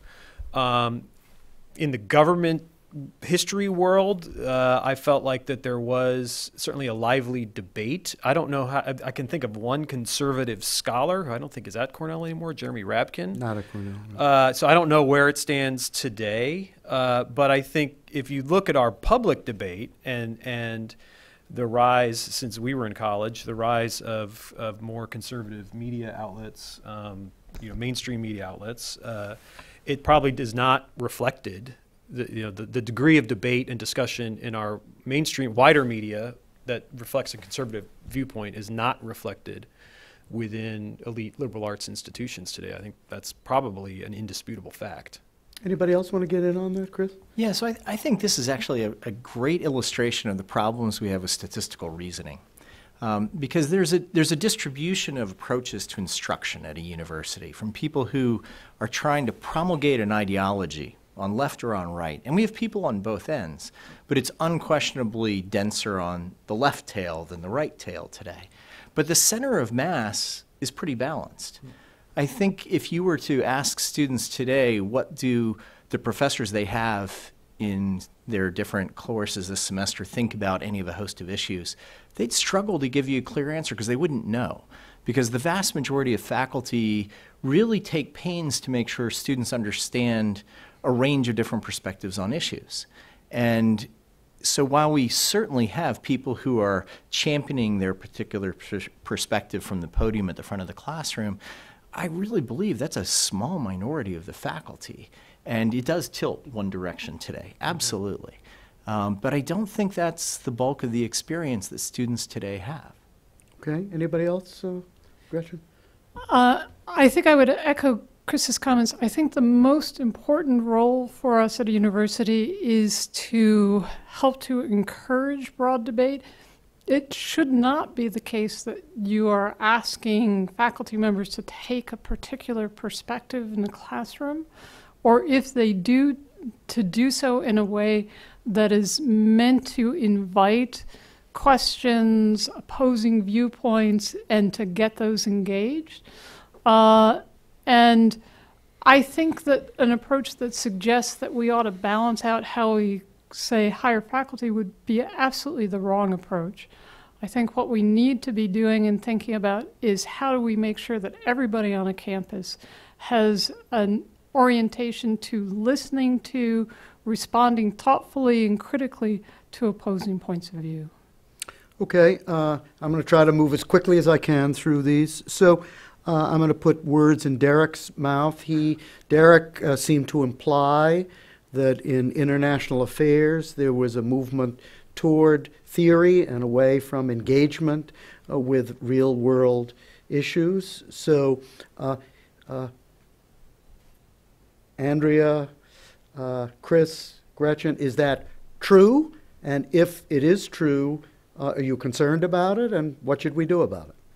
In the government history world, I felt like that there was certainly a lively debate. I don't know how, I can think of one conservative scholar who I don't think is at Cornell anymore, Jeremy Rabkin. Not at Cornell. No. So I don't know where it stands today, but I think if you look at our public debate and the rise, since we were in college, the rise of more conservative media outlets, mainstream media outlets, it probably is not reflected. The degree of debate and discussion in our mainstream, wider media that reflects a conservative viewpoint is not reflected within elite liberal arts institutions today. I think that's probably an indisputable fact. Anybody else want to get in on that, Chris? Yeah, so I think this is actually a great illustration of the problems we have with statistical reasoning. Because there's a distribution of approaches to instruction at a university from people who are trying to promulgate an ideology on left or on right. And we have people on both ends, but it's unquestionably denser on the left tail than the right tail today. But the center of mass is pretty balanced. I think if you were to ask students today, what do the professors they have in their different courses this semester think about any of a host of issues, they'd struggle to give you a clear answer because they wouldn't know. Because the vast majority of faculty really take pains to make sure students understand a range of different perspectives on issues. And so while we certainly have people who are championing their particular perspective from the podium at the front of the classroom, I really believe that's a small minority of the faculty. And it does tilt one direction today, absolutely. But I don't think that's the bulk of the experience that students today have. Okay, anybody else? Gretchen? I think I would echo Chris's comments. I think the most important role for us at a university is to help to encourage broad debate. It should not be the case that you are asking faculty members to take a particular perspective in the classroom, or if they do, to do so in a way that is meant to invite questions, opposing viewpoints, and to get those engaged. And I think that an approach that suggests that we ought to balance out how we say hire faculty would be absolutely the wrong approach. I think what we need to be doing and thinking about is how do we make sure that everybody on a campus has an orientation to listening to, responding thoughtfully and critically to opposing points of view. Okay, I'm going to try to move as quickly as I can through these. So I'm going to put words in Derek's mouth. Derek seemed to imply that in international affairs there was a movement toward theory and away from engagement with real-world issues. So Andrea, Chris, Gretchen, is that true? And if it is true, are you concerned about it? And what should we do about it?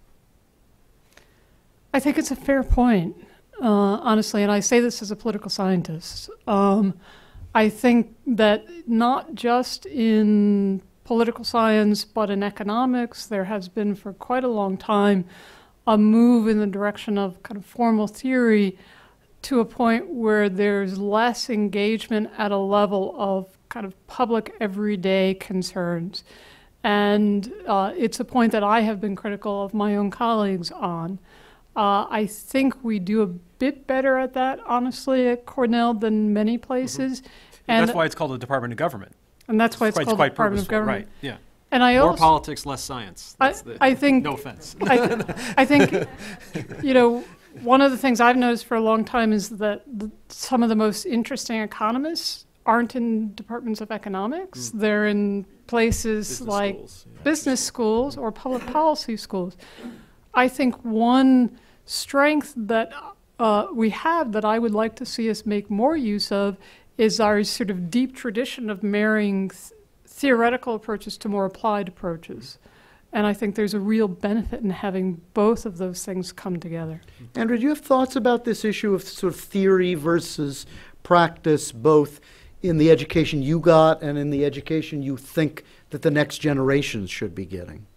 I think it's a fair point, honestly, and I say this as a political scientist. I think that not just in political science, but in economics, there has been for quite a long time a move in the direction of kind of formal theory to a point where there's less engagement at a level of kind of public everyday concerns. And it's a point that I have been critical of my own colleagues on. I think we do a bit better at that, honestly, at Cornell than many places. And That's why it's called the Department of Government. And that's why it's called the quite Department of purposeful, Government. right, yeah. And I More also, politics, less science. That's I think, no offense. I think, you know, one of the things I've noticed for a long time is that some of the most interesting economists aren't in departments of economics. They're in places Business like schools, yeah. business schools or public policy schools. I think one strength that we have that I would like to see us make more use of is our sort of deep tradition of marrying theoretical approaches to more applied approaches. And I think there's a real benefit in having both of those things come together. Andrew, do you have thoughts about this issue of sort of theory versus practice, both in the education you got and in the education you think that the next generations should be getting?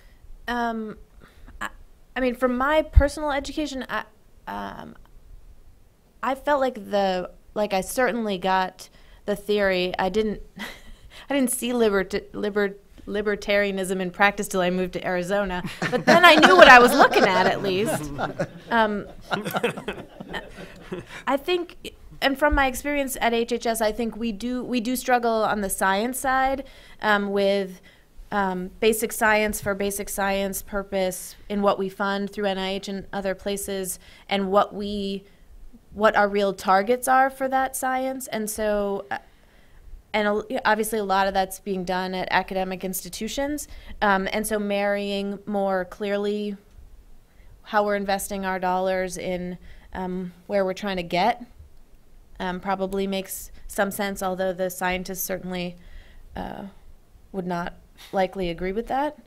I mean, from my personal education, I felt like I certainly got the theory. I didn't see libertarianism in practice till I moved to Arizona, but then I knew what I was looking at least. I think, and from my experience at HHS, I think we do struggle on the science side with basic science for basic science purpose in what we fund through NIH and other places, and what our real targets are for that science. And so, and obviously a lot of that's being done at academic institutions. And so marrying more clearly how we're investing our dollars in where we're trying to get probably makes some sense, although the scientists certainly would not likely agree with that.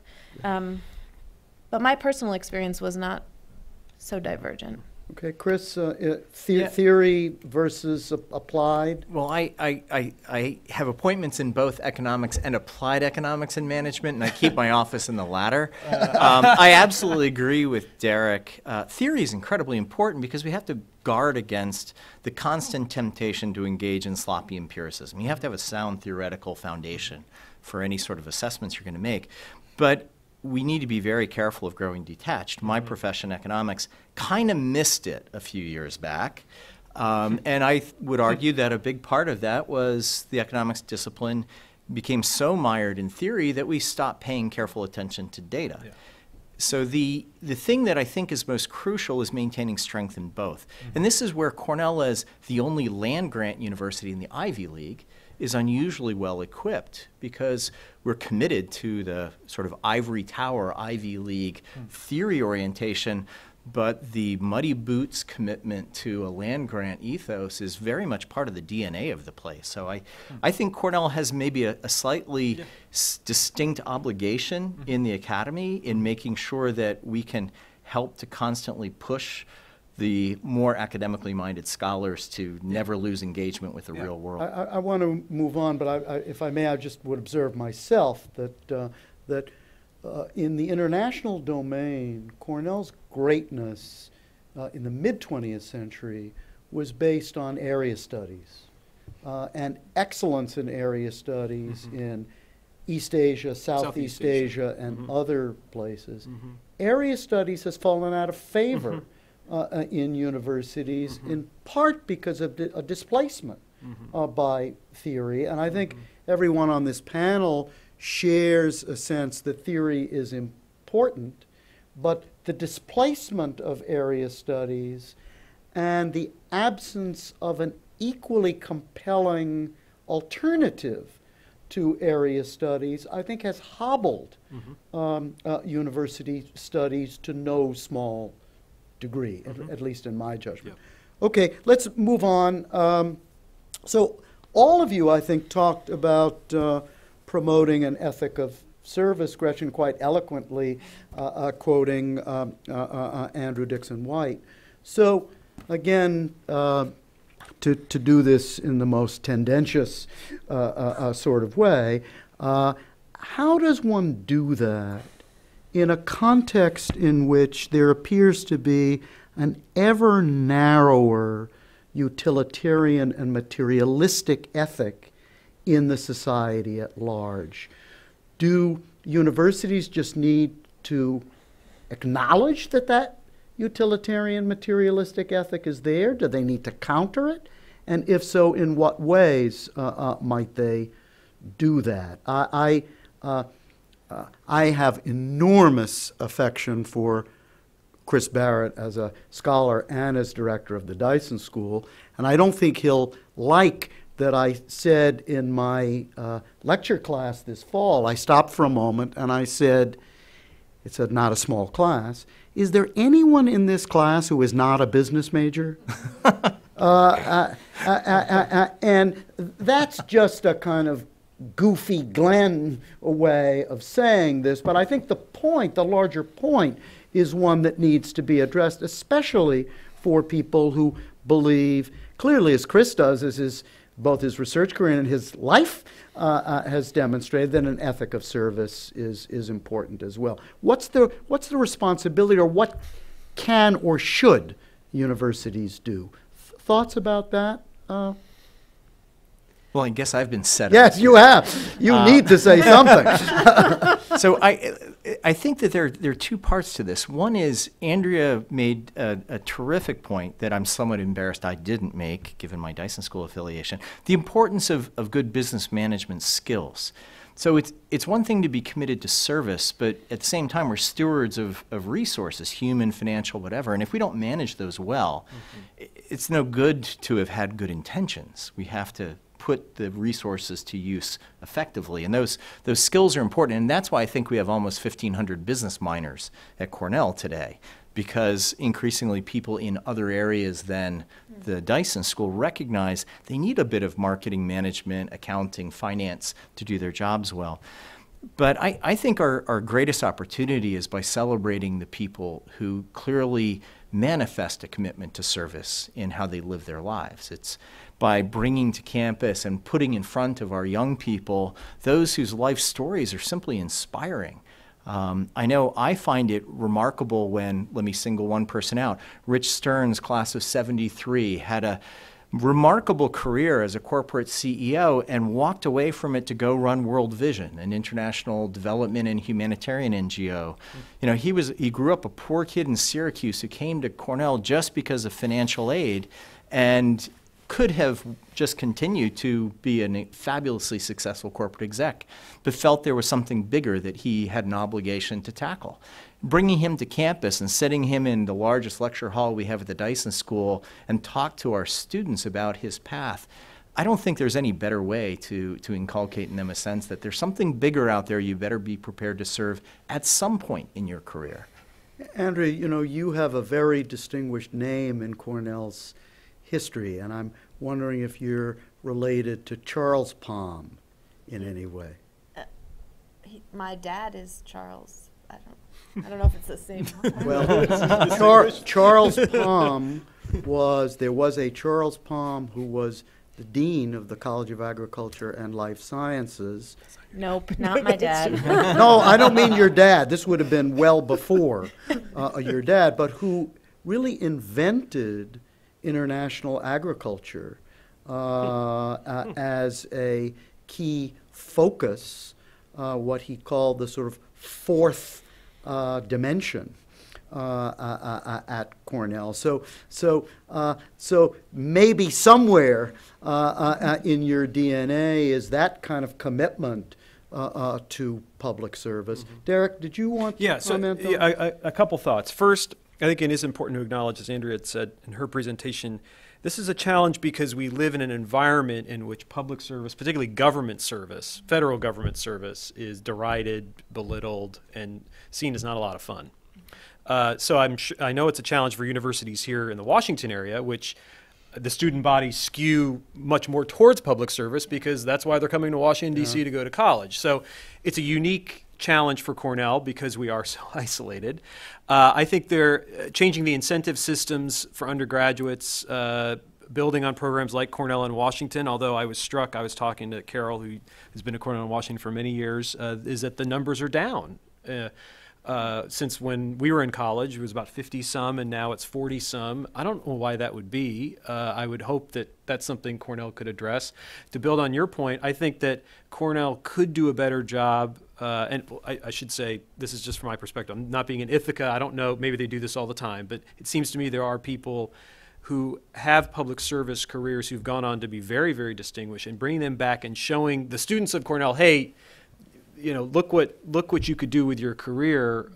But my personal experience was not so divergent. Okay, Chris, theory versus applied? Well, I have appointments in both economics and applied economics and management, and I keep my office in the latter. I absolutely agree with Derek. Theory is incredibly important because we have to guard against the constant temptation to engage in sloppy empiricism. You have to have a sound theoretical foundation for any sort of assessments you're going to make. But we need to be very careful of growing detached. My profession, economics, kind of missed it a few years back. And I would argue that a big part of that was the economics discipline became so mired in theory that we stopped paying careful attention to data. Yeah. So the thing that I think is most crucial is maintaining strength in both. And this is where Cornell, as the only land-grant university in the Ivy League, is unusually well equipped because we're committed to the sort of ivory tower Ivy League theory orientation, but the muddy boots commitment to a land-grant ethos is very much part of the DNA of the place. So I think Cornell has maybe a slightly distinct obligation in the academy in making sure that we can help to constantly push the more academically minded scholars to never lose engagement with the real world. I want to move on, but if I may, I just would observe myself that in the international domain, Cornell's greatness in the mid-20th century was based on area studies and excellence in area studies in East Asia, Southeast Asia, and other places. Area studies has fallen out of favor in universities, in part because of a displacement by theory. And I think everyone on this panel shares a sense that theory is important, but the displacement of area studies and the absence of an equally compelling alternative to area studies, I think has hobbled university studies to no small degree, at least in my judgment. Yep. Okay, let's move on. So all of you, I think, talked about promoting an ethic of service, Gretchen quite eloquently quoting Andrew Dixon White. So again, to do this in the most tendentious sort of way, how does one do that in a context in which there appears to be an ever narrower utilitarian and materialistic ethic in the society at large? Do universities just need to acknowledge that that utilitarian materialistic ethic is there? Do they need to counter it? And if so, in what ways might they do that? I have enormous affection for Chris Barrett as a scholar and as director of the Dyson School, and I don't think he'll like that I said in my lecture class this fall, I stopped for a moment and I said, it's not a small class, is there anyone in this class who is not a business major? And that's just a kind of goofy Glenn way of saying this, but I think the point, the larger point, is one that needs to be addressed, especially for people who believe, clearly as Chris does, as both his research career and his life has demonstrated, that an ethic of service is important as well. What's the responsibility, or what can or should universities do? Thoughts about that? Well, I guess I've been set up. Yes, you have. You need to say something. So I think that there are two parts to this. One is Andrea made a terrific point that I'm somewhat embarrassed I didn't make, given my Dyson School affiliation, the importance of good business management skills. So it's one thing to be committed to service, but at the same time, we're stewards of resources, human, financial, whatever. And if we don't manage those well, it's no good to have had good intentions. We have to put the resources to use effectively. And those skills are important. And that's why I think we have almost 1,500 business minors at Cornell today, because increasingly people in other areas than the Dyson School recognize they need a bit of marketing management, accounting, finance to do their jobs well. But I think our greatest opportunity is by celebrating the people who clearly manifest a commitment to service in how they live their lives. It's by bringing to campus and putting in front of our young people those whose life stories are simply inspiring. I know I find it remarkable when, let me single one person out, Rich Stearns, class of '73, had a remarkable career as a corporate CEO and walked away from it to go run World Vision, an international development and humanitarian NGO. You know, he grew up a poor kid in Syracuse who came to Cornell just because of financial aid, and could have just continued to be a fabulously successful corporate exec, but felt there was something bigger that he had an obligation to tackle. Bringing him to campus and setting him in the largest lecture hall we have at the Dyson School and talk to our students about his path, I don't think there's any better way to inculcate in them a sense that there's something bigger out there you better be prepared to serve at some point in your career. Andrea, you know, you have a very distinguished name in Cornell's history, and I'm wondering if you're related to Charles Palm in any way. My dad is Charles. I don't know if it's the same one. Well, Charles Palm there was a Charles Palm who was the dean of the College of Agriculture and Life Sciences. Nope, not my dad. No, I don't mean your dad. This would have been well before your dad, but who really invented international agriculture as a key focus, what he called the sort of fourth dimension at Cornell. So maybe somewhere in your DNA is that kind of commitment to public service. Derek, did you want to comment on that? A couple thoughts. First, I think it is important to acknowledge, as Andrea had said in her presentation, this is a challenge because we live in an environment in which public service, particularly government service, federal government service, is derided, belittled, and seen as not a lot of fun. So I know it's a challenge for universities here in the Washington area, which the student bodies skew much more towards public service because that's why they're coming to Washington, D.C. to go to college. So it's a unique challenge for Cornell because we are so isolated. I think they're changing the incentive systems for undergraduates, building on programs like Cornell and Washington, although I was struck, I was talking to Carol, who's been at Cornell and Washington for many years, is that the numbers are down. Since when we were in college, it was about 50-some, and now it's 40-some. I don't know why that would be. I would hope that that's something Cornell could address. To build on your point, I think that Cornell could do a better job, and I should say, this is just from my perspective. I'm not being in Ithaca. I don't know. Maybe they do this all the time, but it seems to me there are people who have public service careers who've gone on to be very, very distinguished, and bringing them back and showing the students of Cornell, hey, look what you could do with your career.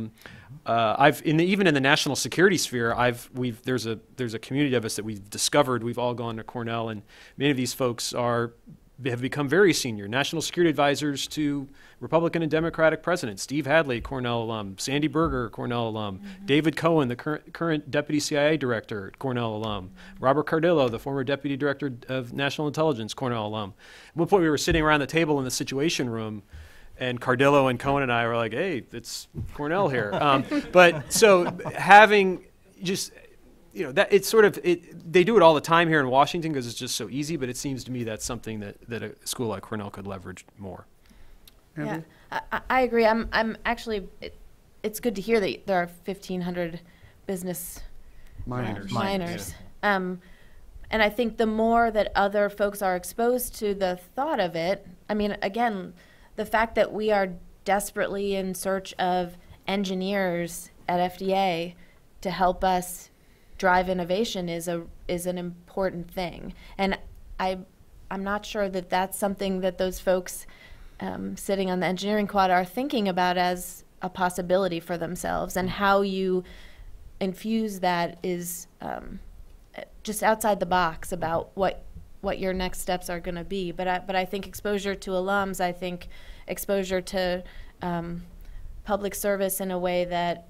Even in the national security sphere, there's a community of us that we've discovered. We've all gone to Cornell, and many of these folks have become very senior national security advisors to Republican and Democratic presidents. Steve Hadley, Cornell alum. Sandy Berger, Cornell alum. David Cohen, the current deputy CIA director, Cornell alum. Robert Cardillo, the former deputy director of national intelligence, Cornell alum. At one point, we were sitting around the table in the Situation Room, and Cardillo and Cohen and I were like, hey, it's Cornell here. But so having just, that it's sort of, they do it all the time here in Washington because it's just so easy, but it seems to me that's something that a school like Cornell could leverage more. Yeah, I agree. I'm actually, it's good to hear that there are 1,500 business minors. And I think the more that other folks are exposed to the thought of it, I mean, again, the fact that we are desperately in search of engineers at FDA to help us drive innovation is an important thing. And I'm not sure that that's something that those folks sitting on the engineering quad are thinking about as a possibility for themselves, and how you infuse that is just outside the box about what your next steps are going to be. But I think exposure to alums, I think exposure to public service in a way that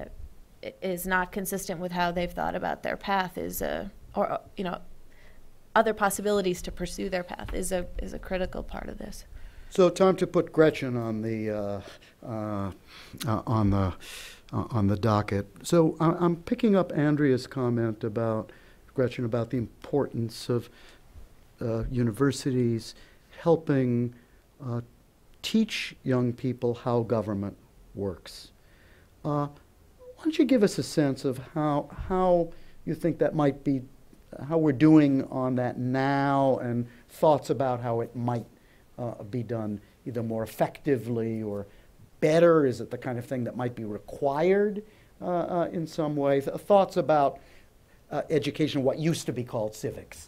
is not consistent with how they've thought about their path or other possibilities to pursue their path is a critical part of this. So time to put Gretchen on the docket. So I'm picking up Andrea's comment about Gretchen about the importance of universities helping teach young people how government works. Why don't you give us a sense of how you think that might be, how we're doing on that now, and thoughts about how it might be done either more effectively or better? Is it the kind of thing that might be required in some way? Thoughts about education, what used to be called civics.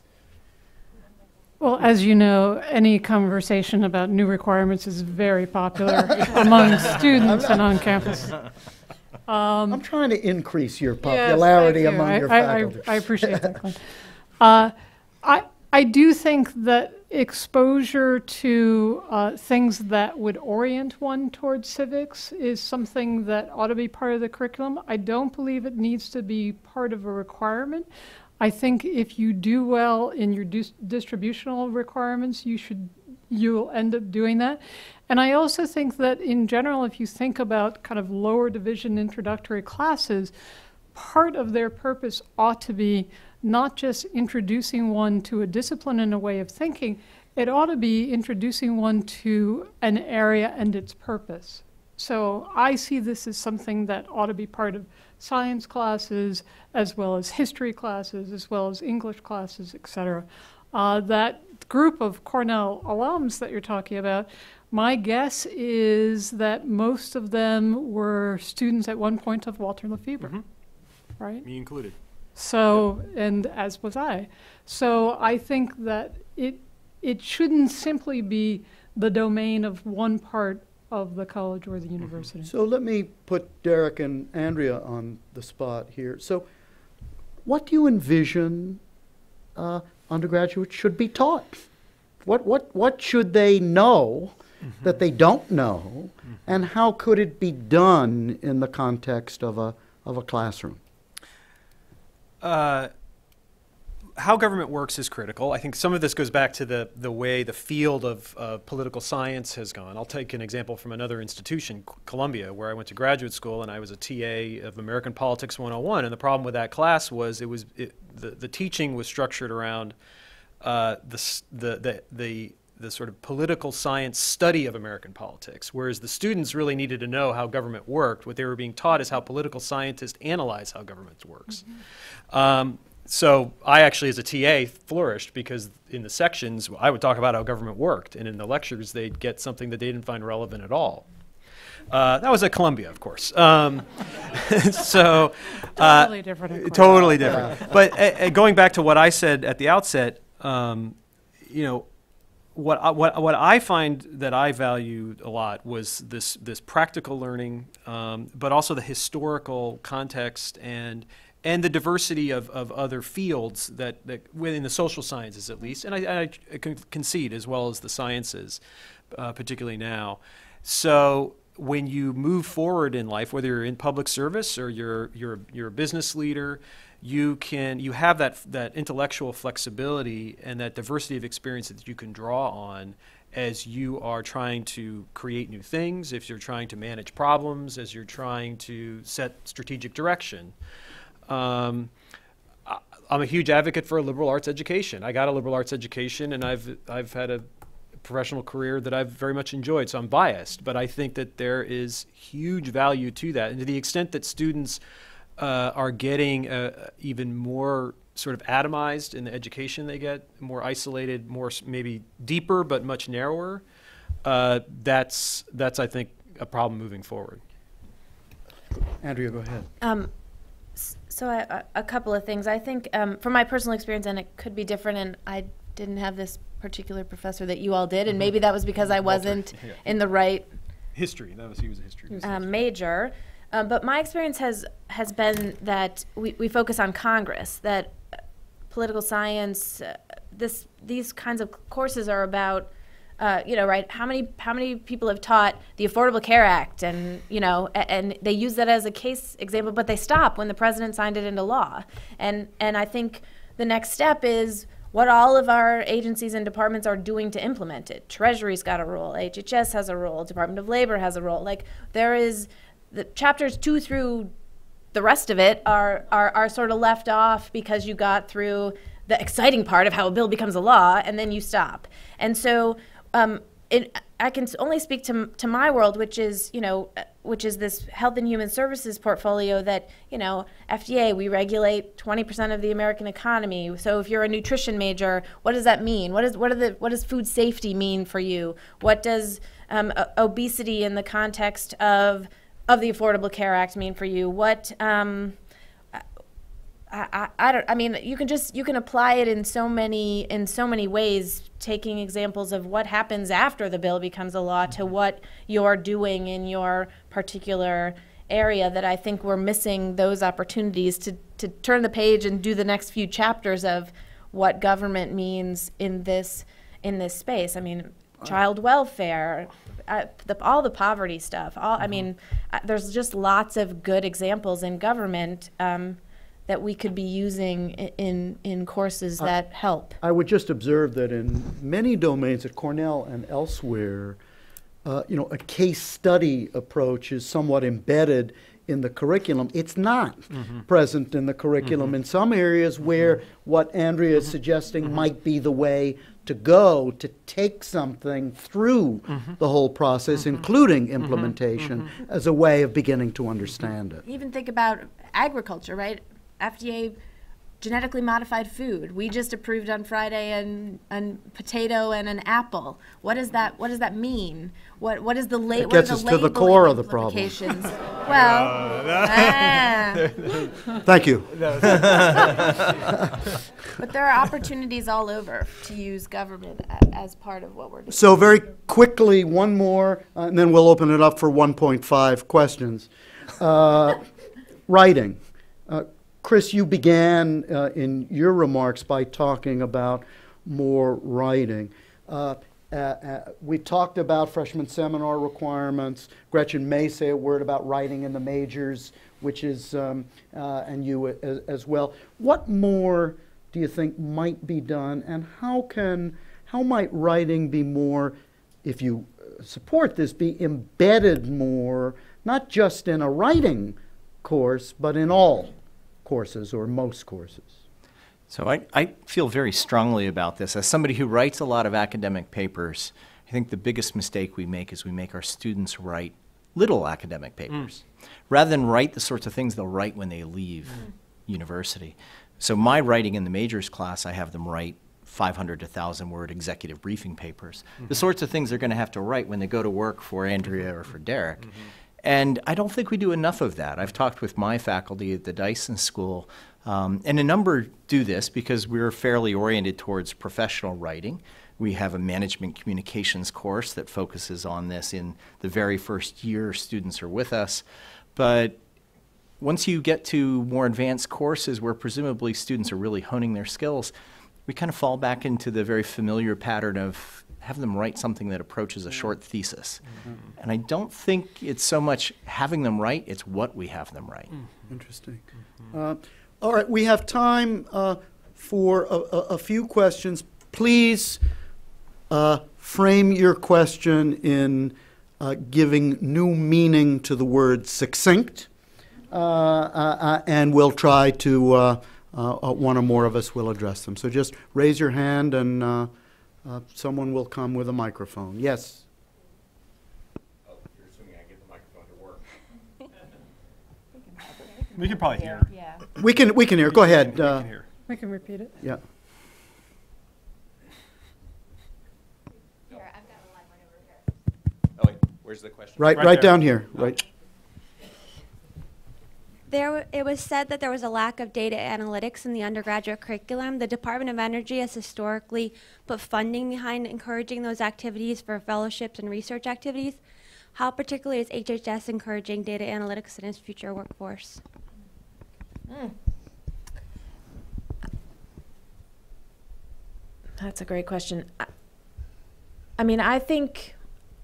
Well, as you know, any conversation about new requirements is very popular among students and on campus. I'm trying to increase your popularity among your faculty. I appreciate that, Glenn. I do think that exposure to things that would orient one towards civics is something that ought to be part of the curriculum. I don't believe it needs to be part of a requirement. I think if you do well in your distributional requirements, you'll end up doing that. And I also think that in general, if you think about kind of lower division introductory classes, part of their purpose ought to be not just introducing one to a discipline and a way of thinking, it ought to be introducing one to an area and its purpose. So I see this as something that ought to be part of science classes, as well as history classes, as well as English classes, et cetera. That group of Cornell alums that you're talking about, my guess is that most of them were students at one point of Walter Lefebvre, right? Me included. So, and as was I. So I think that it shouldn't simply be the domain of one part of the college or the university. So let me put Derek and Andrea on the spot here. So what do you envision undergraduates should be taught? What should they know that they don't know, and how could it be done in the context of a classroom? how government works is critical. I think some of this goes back to the way the field of political science has gone. I'll take an example from another institution, Columbia, where I went to graduate school, and I was a TA of American Politics 101. And the problem with that class was the teaching was structured around the sort of political science study of American politics, whereas the students really needed to know how government worked. What they were being taught is how political scientists analyze how government works. So I actually, as a TA, flourished because in the sections, I would talk about how government worked, and in the lectures, they'd get something that they didn't find relevant at all. That was at Columbia, of course. So Totally different. of course. totally different. But going back to what I said at the outset, you know, what I find that I valued a lot was this practical learning, but also the historical context and the diversity of other fields that within the social sciences at least, and I can concede as well as the sciences, particularly now. So when you move forward in life, whether you're in public service or you're a business leader, you have that intellectual flexibility and that diversity of experience that you can draw on as you are trying to create new things, if you're trying to manage problems, as you're trying to set strategic direction. I'm a huge advocate for a liberal arts education. I got a liberal arts education, and I've had a professional career that I've very much enjoyed, so I'm biased. But I think that there is huge value to that, and to the extent that students are getting even more sort of atomized in the education they get, more isolated, more maybe deeper but much narrower. That's I think a problem moving forward. Andrea, go ahead. So a couple of things. I think from my personal experience, and it could be different, and I didn't have this particular professor that you all did, and maybe that was because I wasn't in the right History. He was a history. major. But my experience has been that we focus on Congress, that political science, these kinds of courses are about, right? How many people have taught the Affordable Care Act, and and they use that as a case example, but they stop when the president signed it into law. And I think the next step is what all of our agencies and departments are doing to implement it. Treasury's got a role, HHS has a role, Department of Labor has a role. Like there is. The chapters 2 through the rest of it are sort of left off because you got through the exciting part of how a bill becomes a law, and then you stop. And so I can only speak to my world, which is this health and human services portfolio that, FDA, we regulate 20% of the American economy. So if you're a nutrition major, what does that mean? What does food safety mean for you? What does obesity in the context of the Affordable Care Act mean for you? What you can apply it in so many ways, taking examples of what happens after the bill becomes a law to what you're doing in your particular area, that I think we're missing those opportunities to turn the page and do the next few chapters of what government means in this space. I mean, child welfare, all the poverty stuff. There's just lots of good examples in government that we could be using in courses that help. I would just observe that in many domains at Cornell and elsewhere, a case study approach is somewhat embedded in the curriculum. It's not present in the curriculum in some areas where what Andrea is suggesting might be the way to go to take something through the whole process, including implementation, as a way of beginning to understand it. Even think about agriculture, right? FDA genetically modified food. We just approved on Friday a potato and an apple. What does that mean? What is the It gets us to the core of the problem. Well, Thank you. but there are opportunities all over to use government as part of what we're doing. So very quickly, one more, and then we'll open it up for 1.5 questions. Writing. Chris, you began in your remarks by talking about more writing. We talked about freshman seminar requirements. Gretchen may say a word about writing in the majors, which is, and you as well. What more do you think might be done, and how might writing be more, if you support this, be embedded more, not just in a writing course, but in all courses or most courses? So I feel very strongly about this. As somebody who writes a lot of academic papers, I think the biggest mistake we make is we make our students write little academic papers, rather than write the sorts of things they'll write when they leave university. So my writing in the majors class, I have them write 500 to 1,000 word executive briefing papers, the sorts of things they're going to have to write when they go to work for Andrea or for Derek. And I don't think we do enough of that. I've talked with my faculty at the Dyson School, and a number do this because we're fairly oriented towards professional writing. We have a management communications course that focuses on this in the very first year students are with us. But once you get to more advanced courses where presumably students are really honing their skills, we kind of fall back into the very familiar pattern of have them write something that approaches a short thesis. And I don't think it's so much having them write, it's what we have them write. Interesting. All right, we have time for a few questions. Please frame your question in giving new meaning to the word succinct, and we'll try to, one or more of us will address them. So just raise your hand and someone will come with a microphone. Yes? Oh, you're assuming I get the microphone to work. We can probably hear. Yeah. We can hear. Go ahead. We can hear. We can repeat it. Yeah. Here, I've got a live one over here. Oh, wait, where's the question? Right Right there. down here. Right. It was said that there was a lack of data analytics in the undergraduate curriculum. The Department of Energy has historically put funding behind encouraging those activities for fellowships and research activities. How particularly is HHS encouraging data analytics in its future workforce? That's a great question. I mean, I think,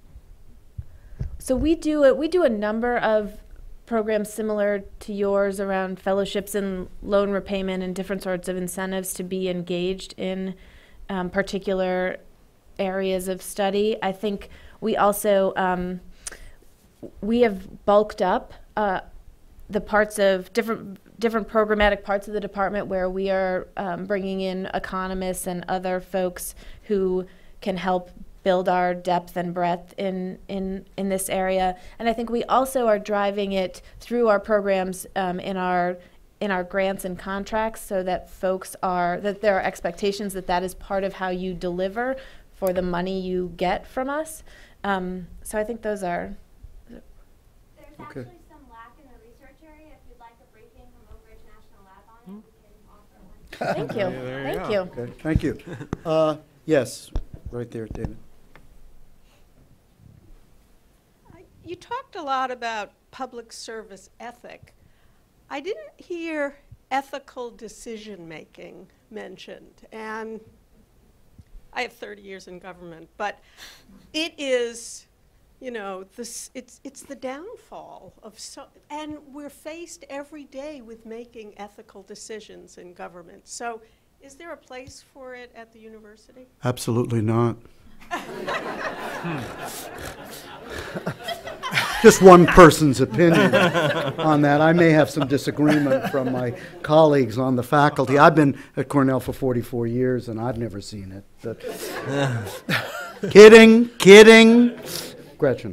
so we do a number of programs similar to yours around fellowships and loan repayment and different sorts of incentives to be engaged in particular areas of study. I think we also, we have bulked up the parts of different programmatic parts of the department where we are bringing in economists and other folks who can help build our depth and breadth in this area. And I think we also are driving it through our programs in our grants and contracts, so that that there are expectations that is part of how you deliver for the money you get from us. So I think those are. There's Okay. actually some lack in the research area. If you'd like a briefing from Oak Ridge National Lab on it, we can offer one. Thank you. there you Thank go. you. Okay. Thank you. Yes, right there, David. You talked a lot about public service ethic. I didn't hear ethical decision-making mentioned. And I have 30 years in government, but it is, you know, it's the downfall of and we're faced every day with making ethical decisions in government. So is there a place for it at the university? Absolutely not. Just one person's opinion on that. I may have some disagreement from my colleagues on the faculty. I've been at Cornell for 44 years, and I've never seen it. But kidding. Gretchen.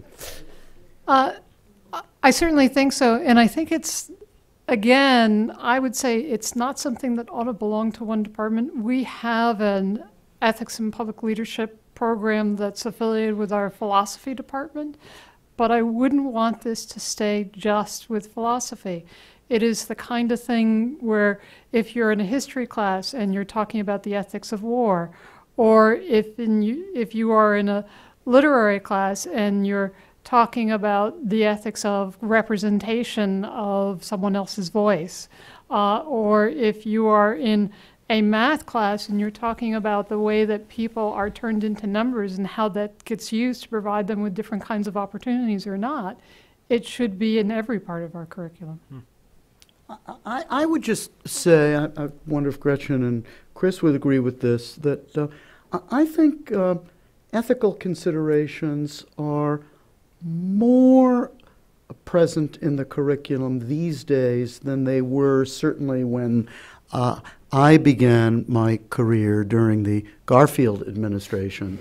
I certainly think so, and I think it's, again, I would say it's not something that ought to belong to one department. We have an ethics and public leadership program that's affiliated with our philosophy department, but I wouldn't want this to stay just with philosophy. It is the kind of thing where if you're in a history class and you're talking about the ethics of war, or if you are in a literary class and you're talking about the ethics of representation of someone else's voice, or if you are in a math class and you're talking about the way that people are turned into numbers and how that gets used to provide them with different kinds of opportunities or not, it should be in every part of our curriculum. I would just say, I wonder if Gretchen and Chris would agree with this, that I think ethical considerations are more present in the curriculum these days than they were certainly when I began my career during the Garfield administration.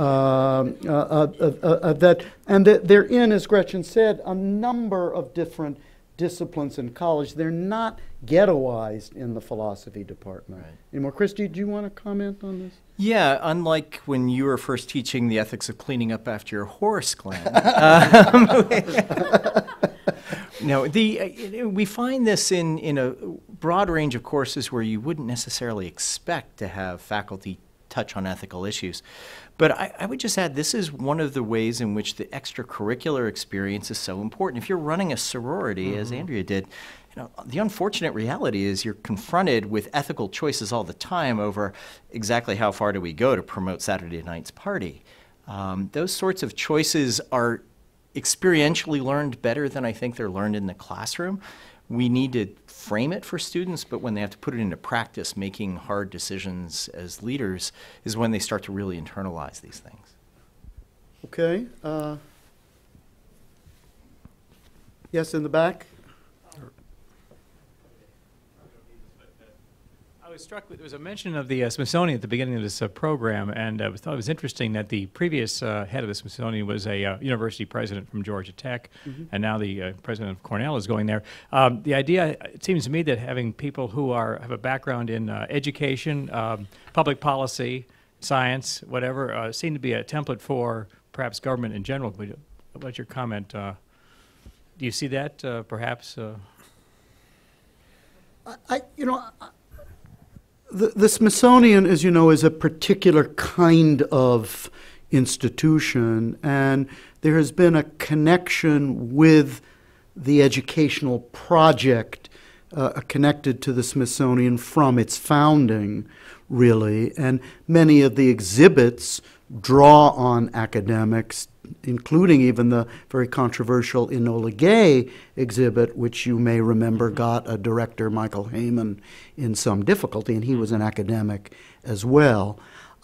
They're in, as Gretchen said, a number of different disciplines in college. They're not ghettoized in the philosophy department. Right. Anymore. Chris, do you want to comment on this? Yeah, unlike when you were first teaching the ethics of cleaning up after your horse, Glenn. No, we find this in a broad range of courses where you wouldn't necessarily expect to have faculty touch on ethical issues. But I would just add, this is one of the ways in which the extracurricular experience is so important. If you're running a sorority, as Andrea did, the unfortunate reality is you're confronted with ethical choices all the time over exactly how far do we go to promote Saturday night's party. Those sorts of choices are experientially learned better than I think they're learned in the classroom. We need to frame it for students, but when they have to put it into practice, making hard decisions as leaders is when they start to really internalize these things. Okay. Yes, in the back. I was struck with, there was a mention of the Smithsonian at the beginning of this program, and I thought it was interesting that the previous head of the Smithsonian was a university president from Georgia Tech, and now the president of Cornell is going there. The idea, it seems to me, that having people who have a background in education, public policy, science, whatever, seem to be a template for perhaps government in general. What's your comment? Do you see that perhaps? The Smithsonian, as you know, is a particular kind of institution, and there has been a connection with the educational project connected to the Smithsonian from its founding, really. And many of the exhibits draw on academics, including even the very controversial Enola Gay exhibit, which you may remember got a director, Michael Heyman, in some difficulty, and he was an academic as well.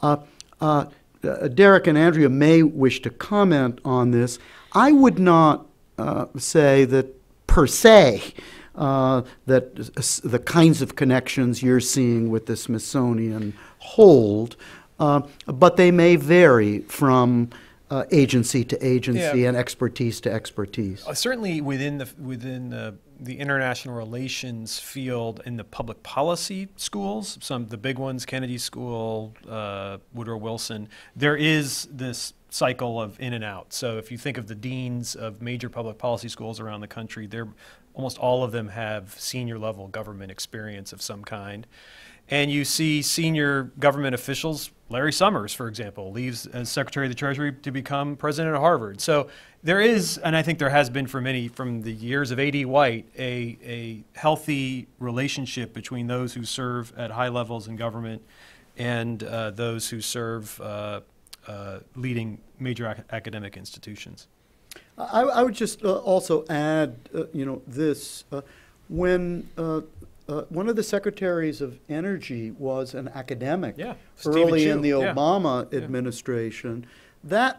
Derek and Andrea may wish to comment on this. I would not say that per se that the kinds of connections you're seeing with the Smithsonian hold, but they may vary from agency to agency and expertise to expertise. Certainly within the international relations field in the public policy schools, some of the big ones, Kennedy School, Woodrow Wilson, there is this cycle of in and out. So if you think of the deans of major public policy schools around the country, almost all of them have senior level government experience of some kind. And you see senior government officials, Larry Summers, for example, leaves as Secretary of the Treasury to become president of Harvard. So there is, and I think there has been for many from the years of A.D. White, a healthy relationship between those who serve at high levels in government and those who serve leading major academic institutions. I would just also add, this. When one of the secretaries of energy was an academic early in the Obama administration, that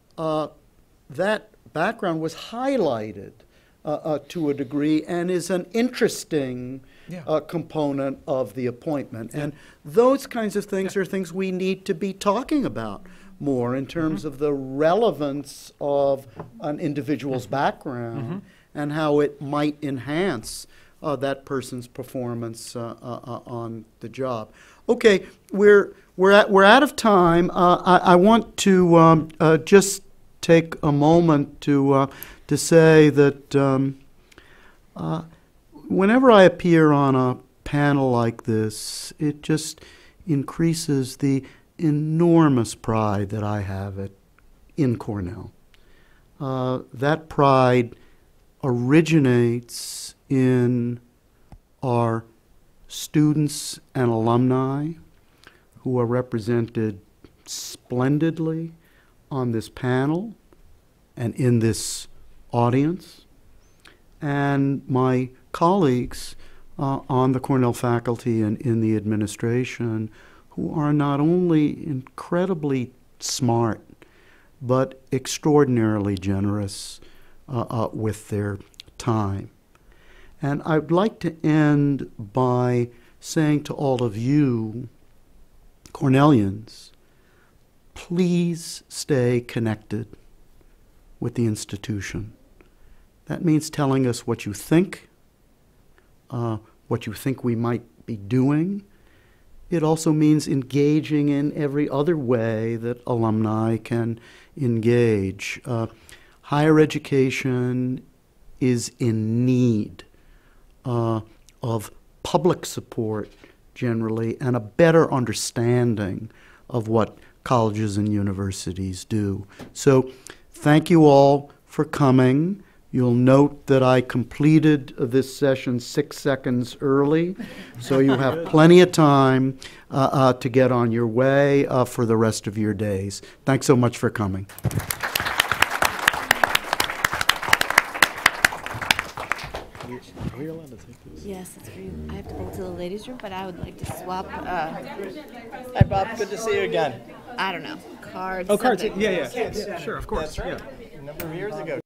background was highlighted to a degree and is an interesting component of the appointment. And those kinds of things are things we need to be talking about more in terms of the relevance of an individual's background and how it might enhance that person's performance on the job. Okay, we're out of time. I want to just take a moment to say that whenever I appear on a panel like this, it just increases the enormous pride that I have in Cornell. That pride originates in our students and alumni who are represented splendidly on this panel and in this audience, and my colleagues on the Cornell faculty and in the administration who are not only incredibly smart, but extraordinarily generous with their time. And I'd like to end by saying to all of you, Cornellians, please stay connected with the institution. That means telling us what you think we might be doing. It also means engaging in every other way that alumni can engage. Higher education is in need of public support generally and a better understanding of what colleges and universities do. So thank you all for coming. You'll note that I completed this session 6 seconds early, so you have plenty of time to get on your way for the rest of your days. Thanks so much for coming. Yes, it's for you. I have to go to the ladies' room, but I would like to swap. Hi, Bob. Good to see you again. I don't know, cards. Oh, cards. something. Yeah, sure, of course. That's right. A number of years ago.